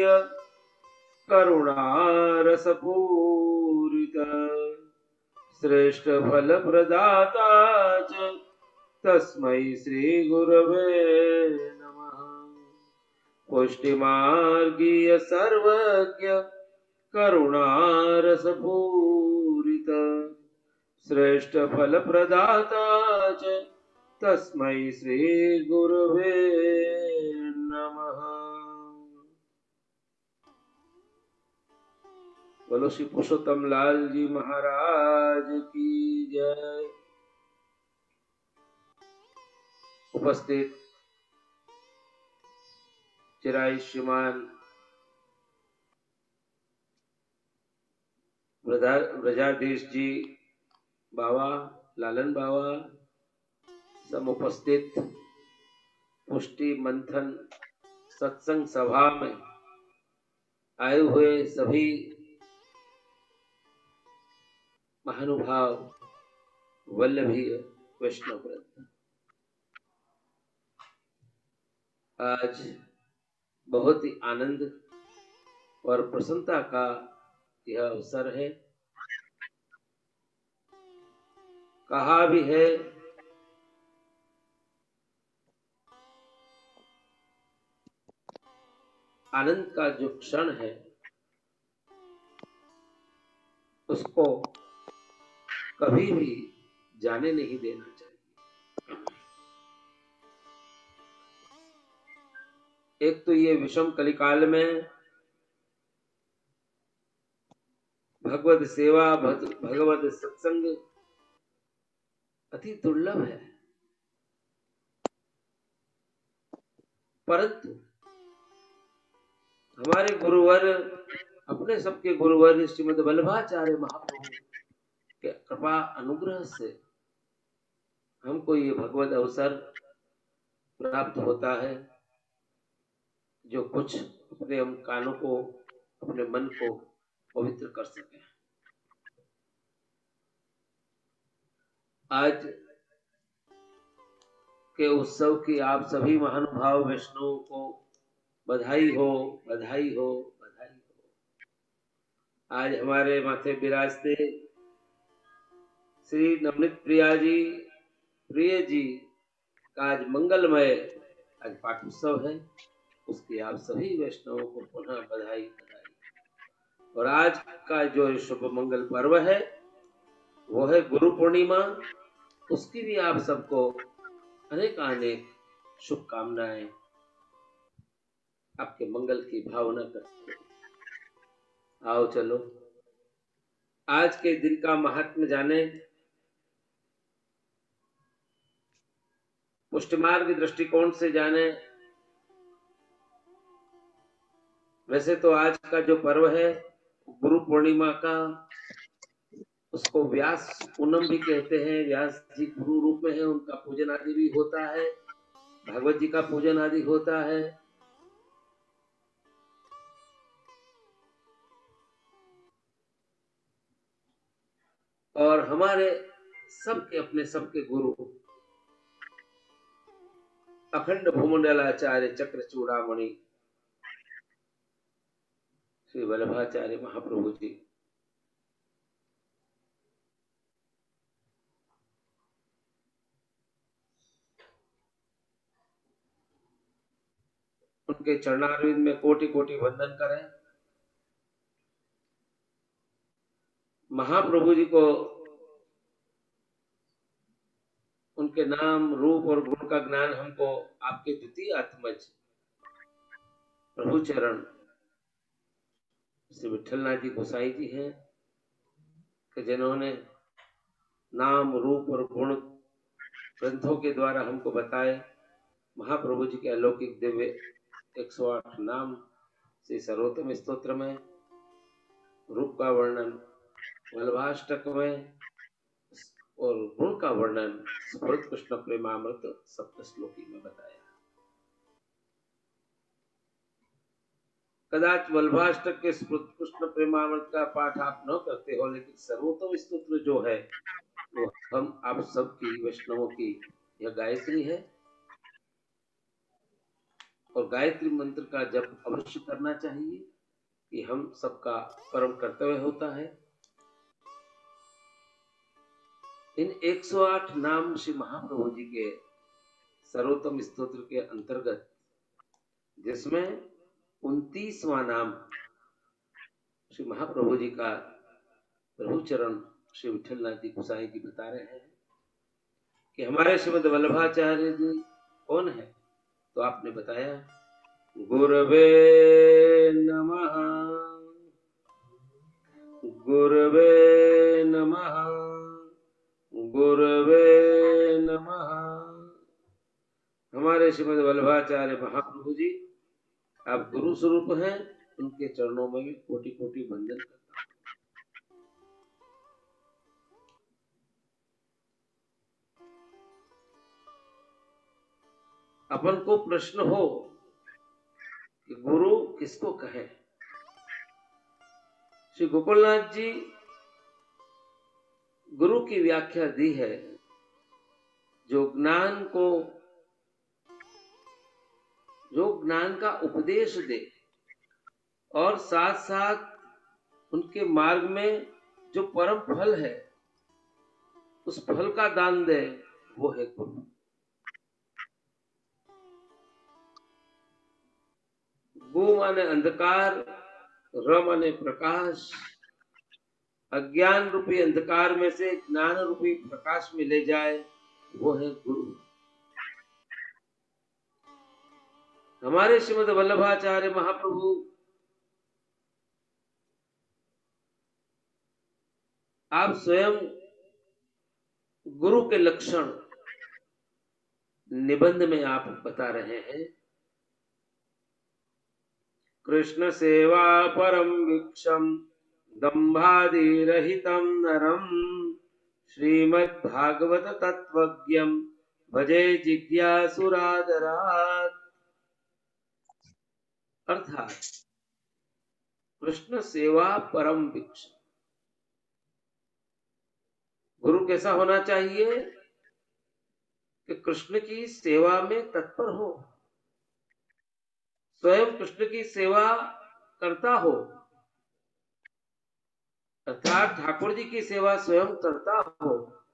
करुणारसपूरित श्रेष्ठ फल प्रदाता च तस्मै श्री गुरवे नमः। पुष्टिमार्गीय सर्वज्ञ करुणारसपूरित श्रेष्ठ फल प्रदाता च तस्मै श्री गुरवे नमः। बोलो श्री पुरुषोत्तम लाल जी महाराज की जय। उपस्थित चिरायुष्मान ब्रजाधीश जी बाबा, लालन बाबा, सब उपस्थित पुष्टि मंथन सत्संग सभा में आए हुए सभी महानुभाव वल्लभीय वैष्णव वृंद, आज बहुत ही आनंद और प्रसन्नता का यह अवसर है। कहा भी है आनंद का जो क्षण है उसको कभी भी जाने नहीं देना चाहिए। एक तो ये विषम कलिकाल में भगवत सेवा भगवत सत्संग अति दुर्लभ है, परंतु हमारे गुरुवर, अपने सबके गुरुवर श्रीमद् वल्लभाचार्य महाप्रभु के कृपा अनुग्रह से हमको ये भगवत अवसर प्राप्त होता है जो कुछ अपने हम कानों को, अपने मन को पवित्र कर सके। आज के उत्सव की आप सभी महानुभाव वैष्णवों को बधाई हो, बधाई हो, बधाई हो। आज हमारे माथे विराजते श्री नवनीत प्रिया जी, प्रिय जी का आज मंगलमय आज पाठोत्सव है, उसकी आप सभी वैष्णवों को पुनः बधाई बधाई। और आज का जो शुभ मंगल पर्व है वो है गुरु पूर्णिमा, उसकी भी आप सबको अनेक अनेक शुभकामनाएं, आपके मंगल की भावना करते हैं। आओ चलो आज के दिन का महात्म्य जाने। पुष्टिमार्ग दृष्टिकोण से जाने। वैसे तो आज का जो पर्व है गुरु पूर्णिमा का, उसको व्यास पूनम भी कहते हैं। व्यास जी गुरु रूप में है, उनका पूजन आदि भी होता है, भागवत जी का पूजन आदि होता है। और हमारे सबके अपने सबके गुरु अखंड भूमंडलाचार्य चक्र चूड़ामणि श्री वल्लभाचार्य महाप्रभु जी, उनके चरणारविंद में कोटि कोटि वंदन करें। महाप्रभु जी को उनके नाम रूप और गुण का ज्ञान हमको आपके द्वितीय आत्मज प्रभु चरण श्री विठलनाथ जी गोसाई जी हैं कि जिन्होंने नाम रूप और गुण ग्रंथों के द्वारा हमको बताए। महाप्रभु जी के अलौकिक दिव्य एक सौ आठ नाम श्री सर्वोत्तम स्तोत्र में, रूप का वर्णन वल्लभाष्टक में और गुण का वर्णन स्फुरत कृष्ण प्रेमामृत सप्त श्लोकी में बताया। कदाच वल्लभाष्टक के स्फुरत कृष्ण प्रेमामृत का पाठ आप न करते हो, लेकिन सर्वोत्तम स्तोत्र जो है वो हम आप सबकी वैष्णवों की यह गायत्री है और गायत्री मंत्र का जप अवश्य करना चाहिए। कि हम सबका परम कर्तव्य होता है। इन एक सौ आठ नाम श्री महाप्रभु जी के सर्वोत्तम स्तोत्र के अंतर्गत, जिसमें उनतीसवां नाम श्री महाप्रभु जी का प्रभु चरण श्री विठलनाथ जी गोसाई जी बता रहे हैं कि हमारे श्रीमद वल्लभाचार्य जी कौन है। तो आपने बताया गुरवे नमः, गुरवे नमः, गुरवे नमः। हमारे श्रीमद वल्लभाचार्य महाप्रभु जी आप गुरु स्वरूप हैं, उनके चरणों में भी कोटि कोटि वंदन करता हूं। अपन को प्रश्न हो कि गुरु किसको कहे। श्री गोकुलनाथ जी गुरु की व्याख्या दी है, जो ज्ञान को जो ज्ञान का उपदेश दे और साथ साथ उनके मार्ग में जो परम फल है उस फल का दान दे, वो है गुरु। गु माने अंधकार, र माने प्रकाश। अज्ञान रूपी अंधकार में से ज्ञान रूपी प्रकाश में ले जाए, वो है गुरु। हमारे श्रीमद वल्लभाचार्य महाप्रभु आप स्वयं गुरु के लक्षण निबंध में आप बता रहे हैं। कृष्ण सेवा परम वीक्षम दंभादि रहितम नरम श्रीमद् भागवत तत्वज्ञम भजे जिज्ञासुरादरात्। अर्थात कृष्ण सेवा परम वीक्षम, गुरु कैसा होना चाहिए कि कृष्ण की सेवा में तत्पर हो, स्वयं कृष्ण की सेवा करता हो, अर्थात ठाकुर जी की सेवा स्वयं करता हो।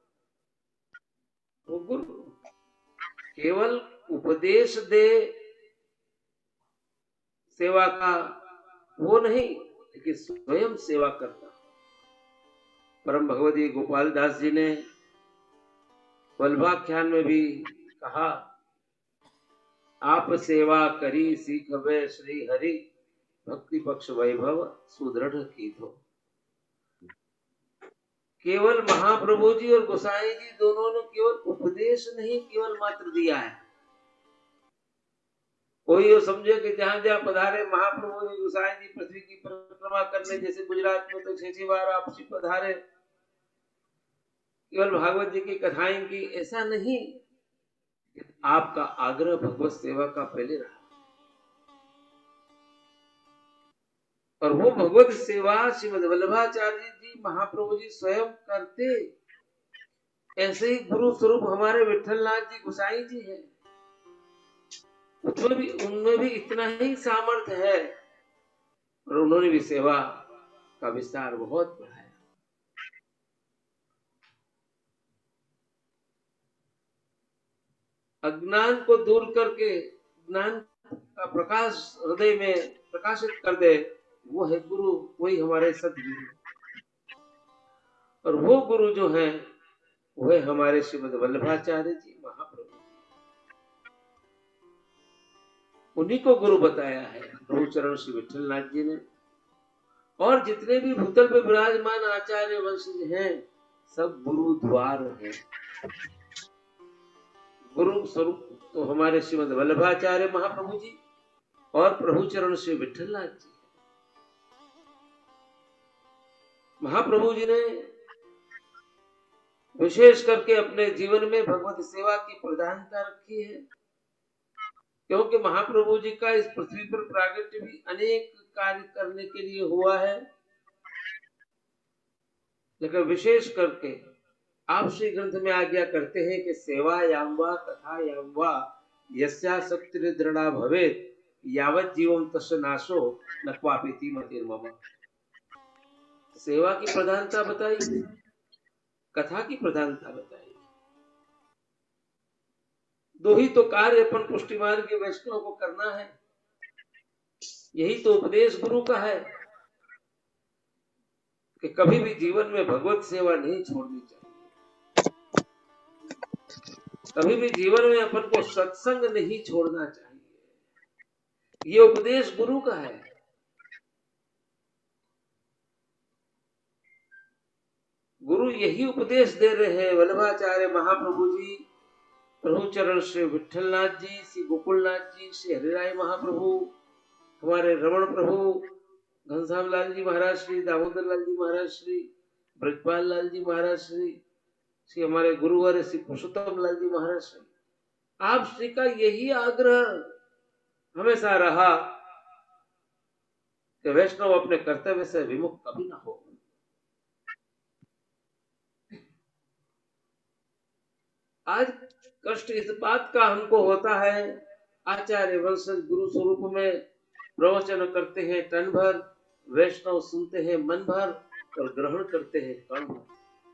वो गुरु केवल उपदेश दे सेवा का, वो नहीं, लेकिन स्वयं सेवा करता। परम भगवती गोपाल दास जी ने वल्लभाख्यान में भी कहा, आप सेवा करी सीखवे श्री हरि भक्ति पक्ष वैभव सुदृढ़ कीधो। केवल महाप्रभु जी और गोसाई जी दोनों ने केवल उपदेश नहीं केवल मात्र दिया है। कोई ये समझे कि जहां जहां पधारे महाप्रभु जी गोसाई जी पृथ्वी की परिक्रमा करने, जैसे गुजरात में तो छह छह बार आप पधारे, केवल भागवत जी की कथाएं की, ऐसा नहीं। आपका आग्रह भगवत सेवा का पहले रहा और वो भगवत सेवा श्रीमद वल्लभाचार्य जी महाप्रभु जी स्वयं करते। ऐसे ही गुरु स्वरूप हमारे विठलनाथ जी गोसाई जी हैं। उसमें भी उनमें भी इतना ही सामर्थ्य है और उन्होंने भी सेवा का विस्तार बहुत बढ़ाया। अज्ञान को दूर करके ज्ञान का प्रकाश हृदय में प्रकाशित कर दे, वो है गुरु, वही हमारे सदगुरु। और वो गुरु जो है वह हमारे श्रीमद वल्लभाचार्य जी महाप्रभु, उन्हीं को गुरु बताया है प्रभु चरण श्री विठलनाथ जी ने। और जितने भी भूतल पे विराजमान आचार्य वंशज हैं सब गुरु द्वार हैं। गुरु स्वरूप तो हमारे श्रीमद वल्लभाचार्य महाप्रभु जी और प्रभु चरण श्री विठलनाथ जी। महाप्रभु जी ने विशेष करके अपने जीवन में भगवत सेवा की प्रधानता रखी है, क्योंकि महाप्रभु जी का इस पृथ्वी पर प्रागट्य भी अनेक कार्य करने के लिए हुआ है, लेकिन विशेष करके आप श्री ग्रंथ में आज्ञा करते हैं कि सेवा याम्वा तथा याम्वा यस्या शक्ति दृढ़ा भवेत् यावत् जीवम तस्य नाशो न क्वापीति मतिर्मम। सेवा की प्रधानता बताई, कथा की प्रधानता बताई। दो ही तो कार्य अपन पुष्टि मार्ग के वैष्णव को करना है, यही तो उपदेश गुरु का है कि कभी भी जीवन में भगवत सेवा नहीं छोड़नी चाहिए, कभी भी जीवन में अपन को सत्संग नहीं छोड़ना चाहिए। ये उपदेश गुरु का है। गुरु यही उपदेश दे रहे हैं। वल्लभाचार्य महाप्रभु जी, प्रभु चरण श्री विठलनाथ जी, श्री गोकुलनाथ जी, श्री हरिराय महाप्रभु, हमारे रमण प्रभु घनश्याम लाल जी महाराज श्री, दामोदर लाल जी महाराज श्री, ब्रजपाल लाल जी महाराज श्री, श्री हमारे गुरुवर श्री पुरुषोत्तम लाल जी महाराज श्री, आप श्री का यही आग्रह हमेशा रहा कि वैष्णव अपने कर्तव्य से विमुख कभी ना हो। आज कष्ट इस बात का हमको होता है, आचार्य वंशज गुरु स्वरूप में प्रवचन करते हैं तन भर, वैष्णव सुनते हैं मन भर और ग्रहण करते हैं कण भर।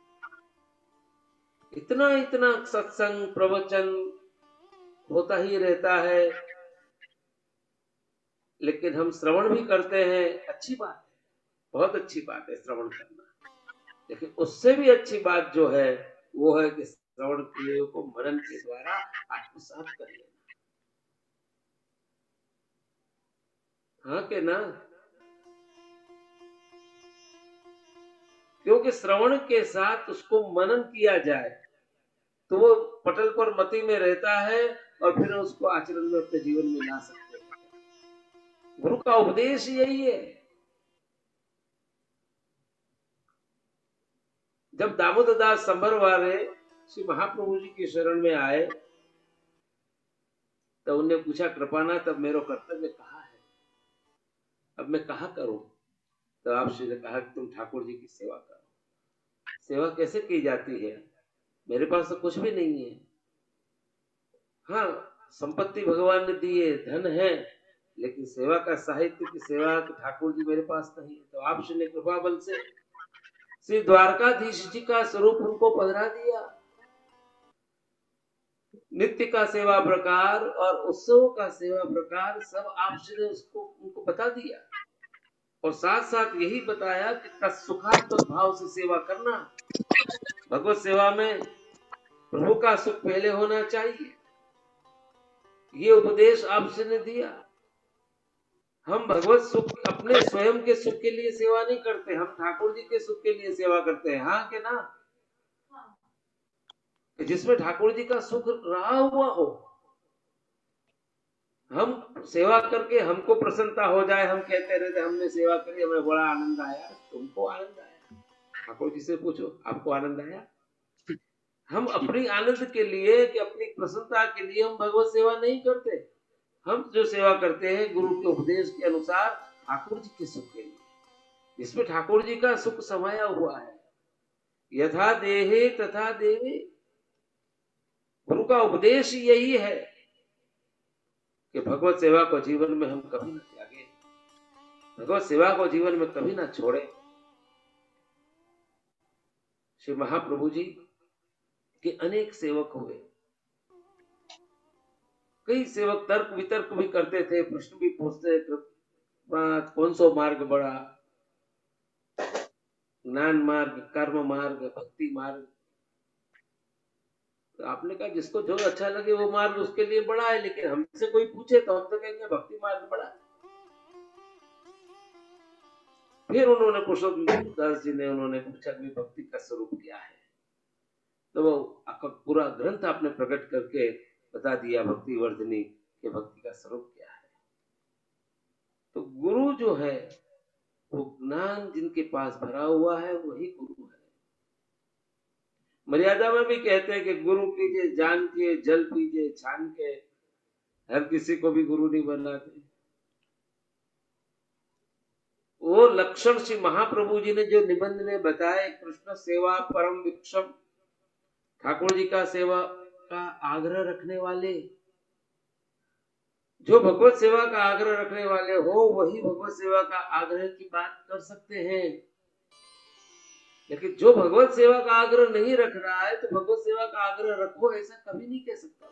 इतना इतना सत्संग प्रवचन होता ही रहता है, लेकिन हम श्रवण भी करते हैं। अच्छी बात है, बहुत अच्छी बात है श्रवण करना, लेकिन उससे भी अच्छी बात जो है वो है कि श्रवण क्रिया को मनन के द्वारा आत्मसात कर लेना। हाँ के ना? क्योंकि श्रवण के साथ उसको मनन किया जाए तो वो पटल पर मति में रहता है और फिर उसको आचरण में अपने जीवन में ला सकते हैं। गुरु का उपदेश यही है। जब दामोदर दास संभरवारे श्री महाप्रभु जी की शरण में आए तो उन्हें पूछा कृपाना तब मेरा कर्तव्य कहाँ है, अब मैं कहाँ करूं? तो आप श्री ने कहा कि तुम ठाकुर जी की सेवा करो। सेवा कैसे की जाती है? मेरे पास तो कुछ भी नहीं है। हाँ, संपत्ति भगवान ने दी है, धन है, लेकिन सेवा का साहित्य की सेवा ठाकुर जी मेरे पास नहीं है। तो आप श्री ने कृपा बल से श्री द्वारकाधीश जी का स्वरूप उनको पधरा दिया। नित्य का सेवा प्रकार और उत्सव का सेवा प्रकार सब आप श्री ने उसको उनको बता दिया, और साथ साथ यही बताया कि तत्सुखात्मक भाव से सेवा करना। भगवत सेवा में प्रभु का सुख पहले होना चाहिए, ये उपदेश आपसे ने दिया। हम भगवत सुख अपने स्वयं के सुख के लिए सेवा नहीं करते, हम ठाकुर जी के सुख के लिए सेवा करते हैं। हाँ के ना? जिसमें ठाकुर जी का सुख रहा हुआ हो, हम सेवा करके हमको प्रसन्नता हो जाए, हम कहते रहते हमने सेवा करी, हमें बड़ा आनंद आया। तुमको आनंद आया? ठाकुर जी से पूछो, आपको आनंद आया? हम अपनी आनंद के लिए कि अपनी प्रसन्नता के लिए हम भगवत सेवा नहीं करते। हम जो सेवा करते हैं गुरु के उपदेश के अनुसार ठाकुर जी के सुख के लिए, जिसमें ठाकुर जी का सुख समाया हुआ है। यथा देहे तथा देवे, गुरु का उपदेश यही है कि भगवत सेवा को जीवन में हम कभी ना त्यागे, भगवत सेवा को जीवन में कभी ना छोड़े। श्री महाप्रभु जी के अनेक सेवक हुए। कई सेवक तर्क वितर्क भी करते थे, प्रश्न भी पूछते थे, कौन सा मार्ग बड़ा, ज्ञान मार्ग, कर्म मार्ग, भक्ति मार्ग। तो आपने कहा जिसको जो अच्छा लगे वो मार्ग उसके लिए बड़ा है, लेकिन हमसे कोई पूछे तो हम तो कहेंगे भक्ति मार्ग बड़ा है। फिर उन्होंने पुरुषोत्तम दास जी ने उन्होंने पूछा कि भक्ति का स्वरूप क्या है, तो वो आपका पूरा ग्रंथ आपने प्रकट करके बता दिया भक्ति वर्धिनी के भक्ति का स्वरूप क्या है। तो गुरु जो है वो ज्ञान जिनके पास भरा हुआ है वही गुरु है। मर्यादा में भी कहते हैं कि गुरु कीजिए जान के, जल पीजिए छान के, हर किसी को भी गुरु नहीं बनाते। वो लक्षण श्री महाप्रभु जी ने जो निबंध में बताए, कृष्ण सेवा परम विक्षम, ठाकुर जी का सेवा का आग्रह रखने वाले, जो भगवत सेवा का आग्रह रखने वाले हो वही भगवत सेवा का आग्रह की बात कर सकते हैं। लेकिन जो भगवत सेवा का आग्रह नहीं रख रहा है तो भगवत सेवा का आग्रह रखो ऐसा कभी नहीं कह सकता।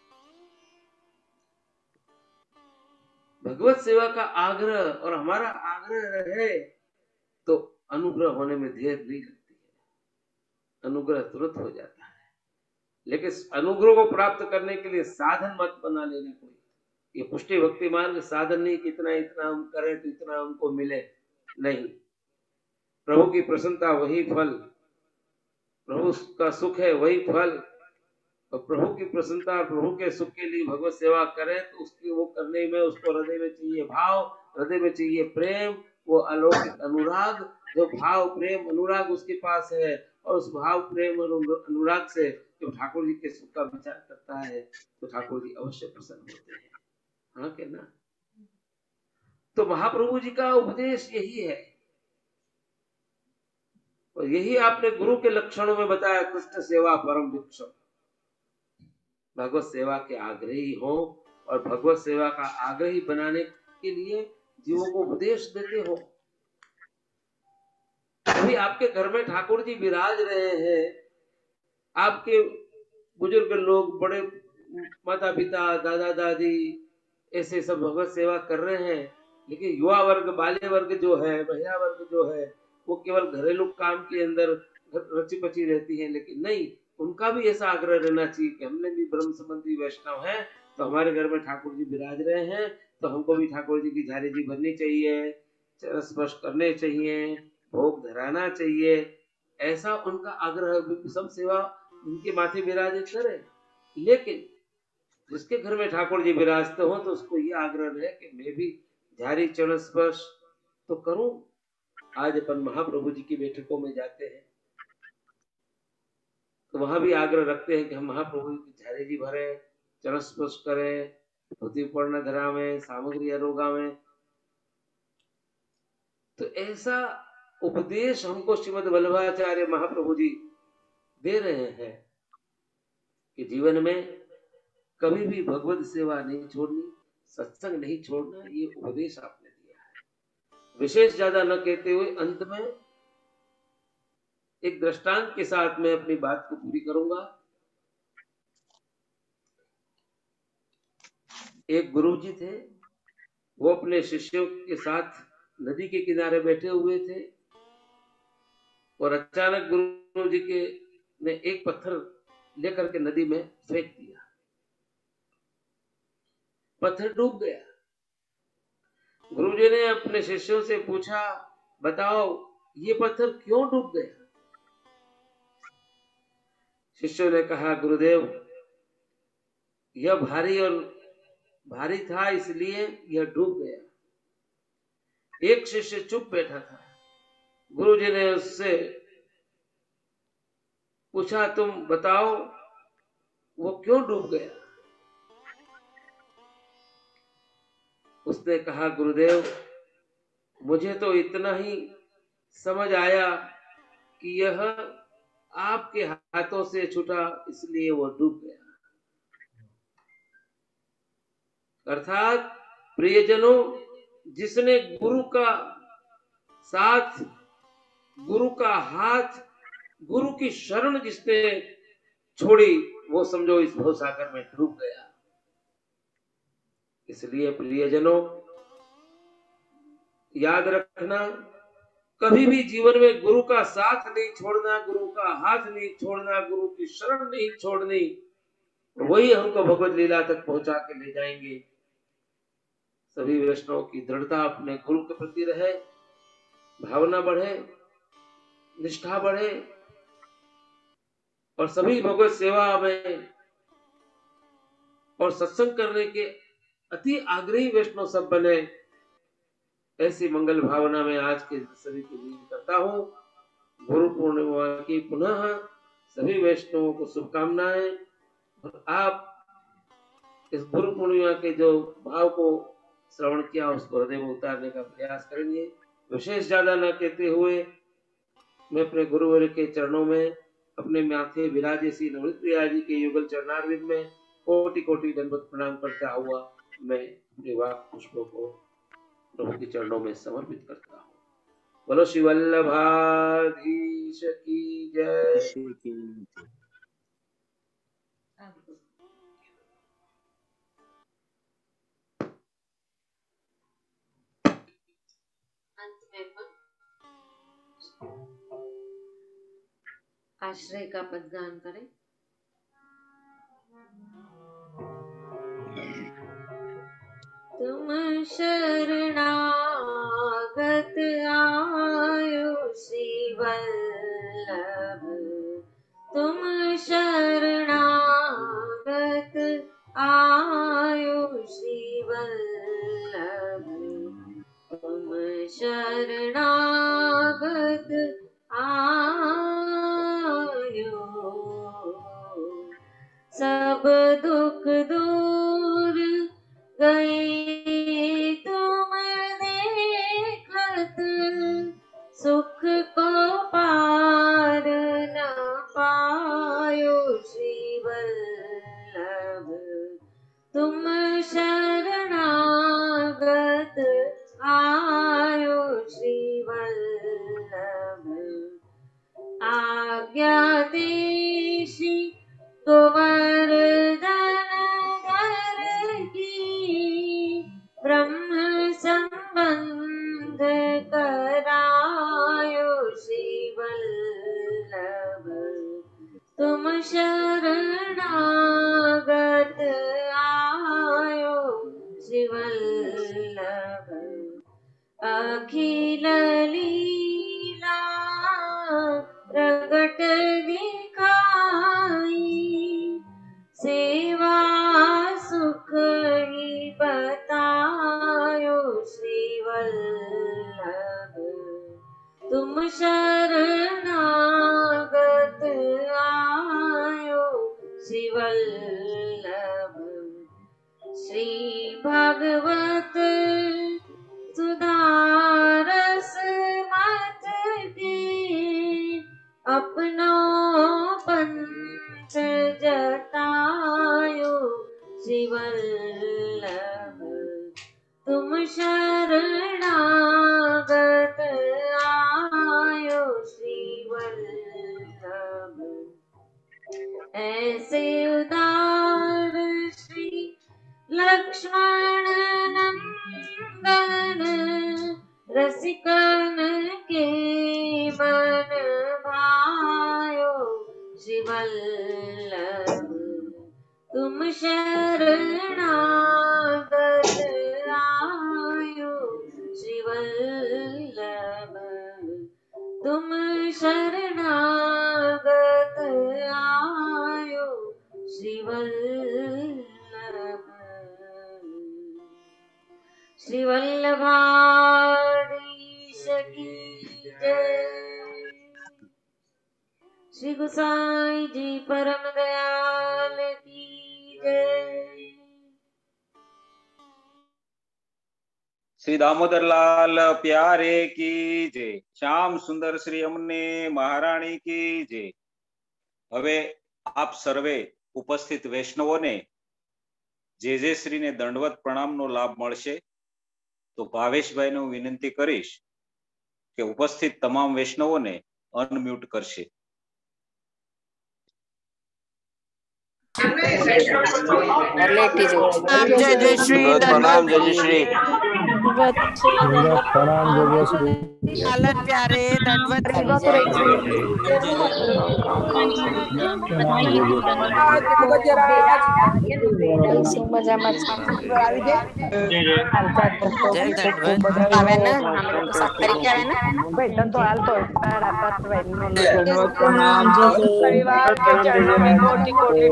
भगवत सेवा का आग्रह और हमारा आग्रह रहे तो अनुग्रह होने में देर नहीं लगती है, अनुग्रह तुरंत हो जाता है। लेकिन अनुग्रह को प्राप्त करने के लिए साधन मत बना लेना कोई। ये पुष्टि भक्ति मार्ग साधन नहीं कि इतना इतना हम करें तो इतना हमको मिले, नहीं। प्रभु की प्रसन्नता वही फल, प्रभु का सुख है वही फल, और प्रभु की प्रसन्नता और प्रभु के सुख के लिए भगवत सेवा करें तो उसकी वो करने में उसको हृदय में चाहिए भाव, हृदय में चाहिए प्रेम, वो अलौकिक अनुराग, जो भाव प्रेम अनुराग उसके पास है, और उस भाव प्रेम और अनुराग से जो ठाकुर जी के सुख का विचार करता है तो ठाकुर जी अवश्य प्रसन्न होते हैं। हाँ के ना? तो महाप्रभु जी का उपदेश यही है, और यही आपने गुरु के लक्षणों में बताया, कृष्ण सेवा परम विक्षम, भगवत सेवा के आग्रही हो और भगवत सेवा का आग्रही बनाने के लिए जीवों को उपदेश देते हो। अभी आपके घर में ठाकुर जी विराज रहे हैं, आपके बुजुर्ग लोग, बड़े माता पिता, दादा दादी, ऐसे सब भगवत सेवा कर रहे हैं, लेकिन युवा वर्ग, बाल्य वर्ग जो है, महिला वर्ग जो है, वो केवल घरेलू काम के अंदर रची पची रहती है। लेकिन नहीं, उनका भी ऐसा आग्रह रहना चाहिए कि हमने भी ब्रह्म संबंधी वैष्णव हैं, तो हमारे घर में ठाकुर जी विराज रहे हैं, तो हमको भी ठाकुर जी की झारी जी भरनी चाहिए, चरण स्पर्श करने चाहिए, भोग धराना चाहिए, ऐसा उनका आग्रह। सब सेवा उनके माथे विराजित करे, लेकिन जिसके घर में ठाकुर जी विराजते हो तो उसको ये आग्रह रहे कि मैं भी झारी चरण स्पर्श तो करूं। आज अपन महाप्रभु जी की बैठकों में जाते हैं तो वहां भी आग्रह रखते हैं कि हम महाप्रभु की झारी जी भरे, चरण स्पर्श करें, धोती पर्ण धरावें, सामग्री अरोगावें। तो ऐसा उपदेश हमको श्रीमद् वल्लभाचार्य महाप्रभु जी दे रहे हैं कि जीवन में कभी भी भगवत सेवा नहीं छोड़नी, सत्संग नहीं छोड़ना, ये उपदेश आपने दिया है। विशेष ज्यादा न कहते हुए अंत में एक दृष्टांत के साथ मैं अपनी बात को पूरी करूंगा। एक गुरुजी थे, वो अपने शिष्यों के साथ नदी के किनारे बैठे हुए थे, और अचानक गुरु जी के ने एक पत्थर लेकर के नदी में फेंक दिया, पत्थर डूब गया। गुरुजी ने अपने शिष्यों से पूछा, बताओ ये पत्थर क्यों डूब गया? शिष्यों ने कहा, गुरुदेव यह भारी और भारी था इसलिए यह डूब गया। एक शिष्य चुप बैठा था। गुरुजी ने उससे पूछा, तुम बताओ वो क्यों डूब गया? उसने कहा, गुरुदेव मुझे तो इतना ही समझ आया कि यह आपके हाथों से छूटा इसलिए वो डूब गया। अर्थात प्रियजनों, जिसने गुरु का साथ, गुरु का हाथ, गुरु की शरण जिसने छोड़ी, वो समझो इस भवसागर में डूब गया। इसलिए प्रियजनों, याद रखना, कभी भी जीवन में गुरु का साथ नहीं छोड़ना, गुरु का हाथ नहीं छोड़ना, गुरु की शरण नहीं छोड़नी, वही हमको भगवत लीला तक पहुंचा के ले जाएंगे। सभी वैष्णव की दृढ़ता अपने गुरु के प्रति रहे, भावना बढ़े, निष्ठा बढ़े और सभी भगवत सेवा में और सत्संग करने के अति आग्रही वैष्णव सब बने। ऐसी मंगल भावना में आज के सभी के लिए करता हूँ। गुरु पूर्णिमा की पुनः सभी वैष्णवों को शुभकामनाएं। और आप इस गुरु पूर्णिमा के जो भाव को श्रवण किया उसको हृदय में उतारने का प्रयास करेंगे। विशेष ज्यादा न कहते हुए मैं अपने गुरुवर के चरणों में अपने माथे विराजे श्री नवनीत प्रिया जी के युगल चरणारविंद में कोटि कोटि दंडवत प्रणाम करता हुआ मैं अपने वाक पुष्पों को प्रभु के चरणों में समर्पित करता हूँ। बोलो श्री वल्लभाधीश की जय। आश्रय का पदगान करें। तुम शरणागत आयो श्री वल्लभ, तुम शरणागत आयो श्री वल्लभ, तुम शरणागत आयो, सब दुख दूर गए तुम देखत, सुख को पार न पायो श्री वल्लभ, तुम शरणागत आयो श्री वल्लभ। आज्ञा देशी तो वरदान धर की, ब्रह्म संबंध करायो श्री वल्लभ, तुम शरणागत आयो श्री वल्लभ। अखिल लीला प्रगट दिखाई, सेवा सुख ही बतायो श्री वल्लभ, तुम शरणागत आयो श्री वल्लभ। श्री भागवत सुधारस मत के, अपनो पंथ जतायो श्री वल्लभ, तुम शरणागत आयो श्री वल्लभ। ऐसे उदार श्री लक्ष्मण नंदन, रसिकन के मन भायो श्री वल्लभ, तुम शरणागत आयो श्री वल्लभ, तुम शरणागत आयो श्री वल्लभ। श्री वल्लभाधीश की जय। श्री गोसाई जी परम दयाल की जय। श्री दामोदर लाल प्यारे की जय। श्याम सुंदर श्री अमने महाराणी की जय। હવે આપ સર્વે ઉપસ્થિત વૈષ્ણવોને જે જે શ્રીને દંડવત પ્રણામનો લાભ મળશે, તો ભાવેશભાઈને હું વિનંતી કરીશ કે ઉપસ્થિત તમામ વૈષ્ણવોને અનમ્યુટ કરશે। जय जय श्री प्रणाम, जय जय श्री। दंडवत प्रणाम जोगिया श्री हालत प्यारे दंडवत મજામાં આવે ને અમે લોકો સાત તારીખે આવે ને ભાઈ તો હાલતો કોટી કોટી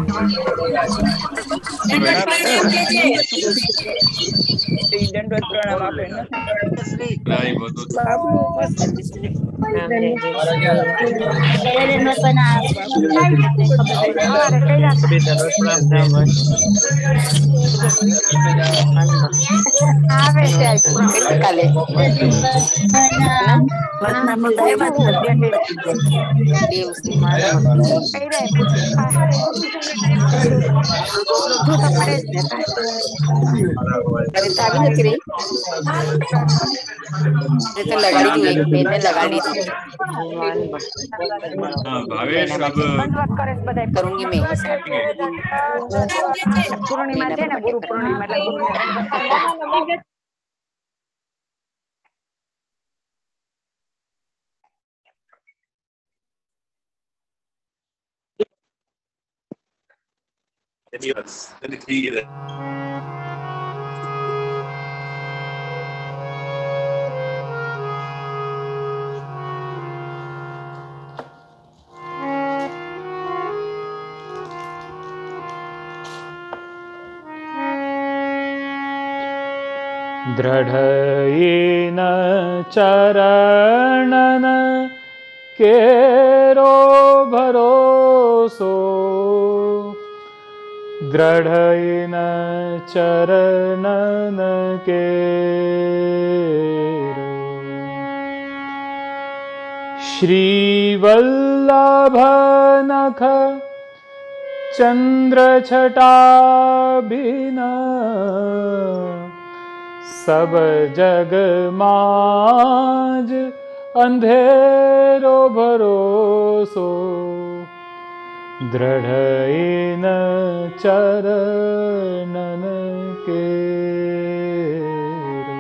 દંડવત પ્રણામ આપે ને लगाड़ी एक बेन ने लगाड़ी थी भावेश अब करूंगी मैं पूर्णिमा थे ना गुरु पूर्णिमा दृढ़येन चरणन केरो भरोसो दृढ़येन चरणन केरो श्रीवल्लभनख चंद्रछटाभिना सब जग माज अंधेरो भरोसो दृढ़येन चरणन केरो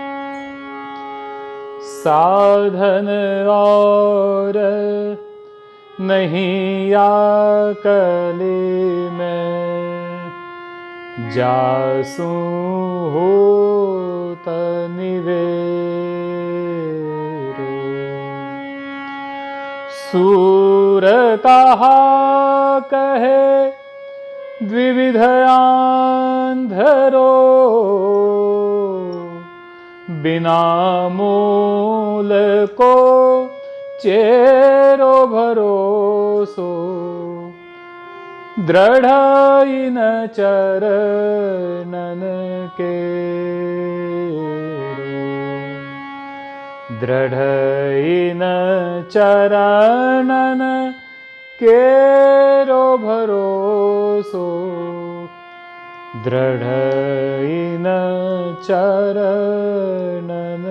साधन और नहीं आकले में जासू हो निवेरो सूर कहा कहे द्विविधयांधरो बिना मूल को चेरो भरोसो दृढ़येन चरणन केरो दृढ़येन चरणन केरो भरोसो दृढ़येन चरणन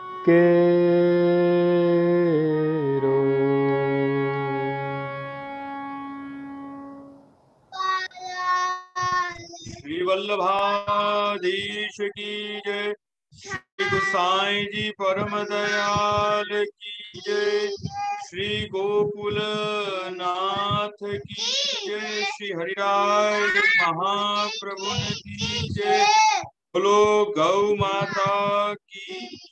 केरो श्री वल्लभाधीश की जय, श्री गोसाई जी परम दयाल की जय, श्री गोकुल नाथ की जय, श्री हरिराय महाप्रभु की जय, बोलो गौ माता की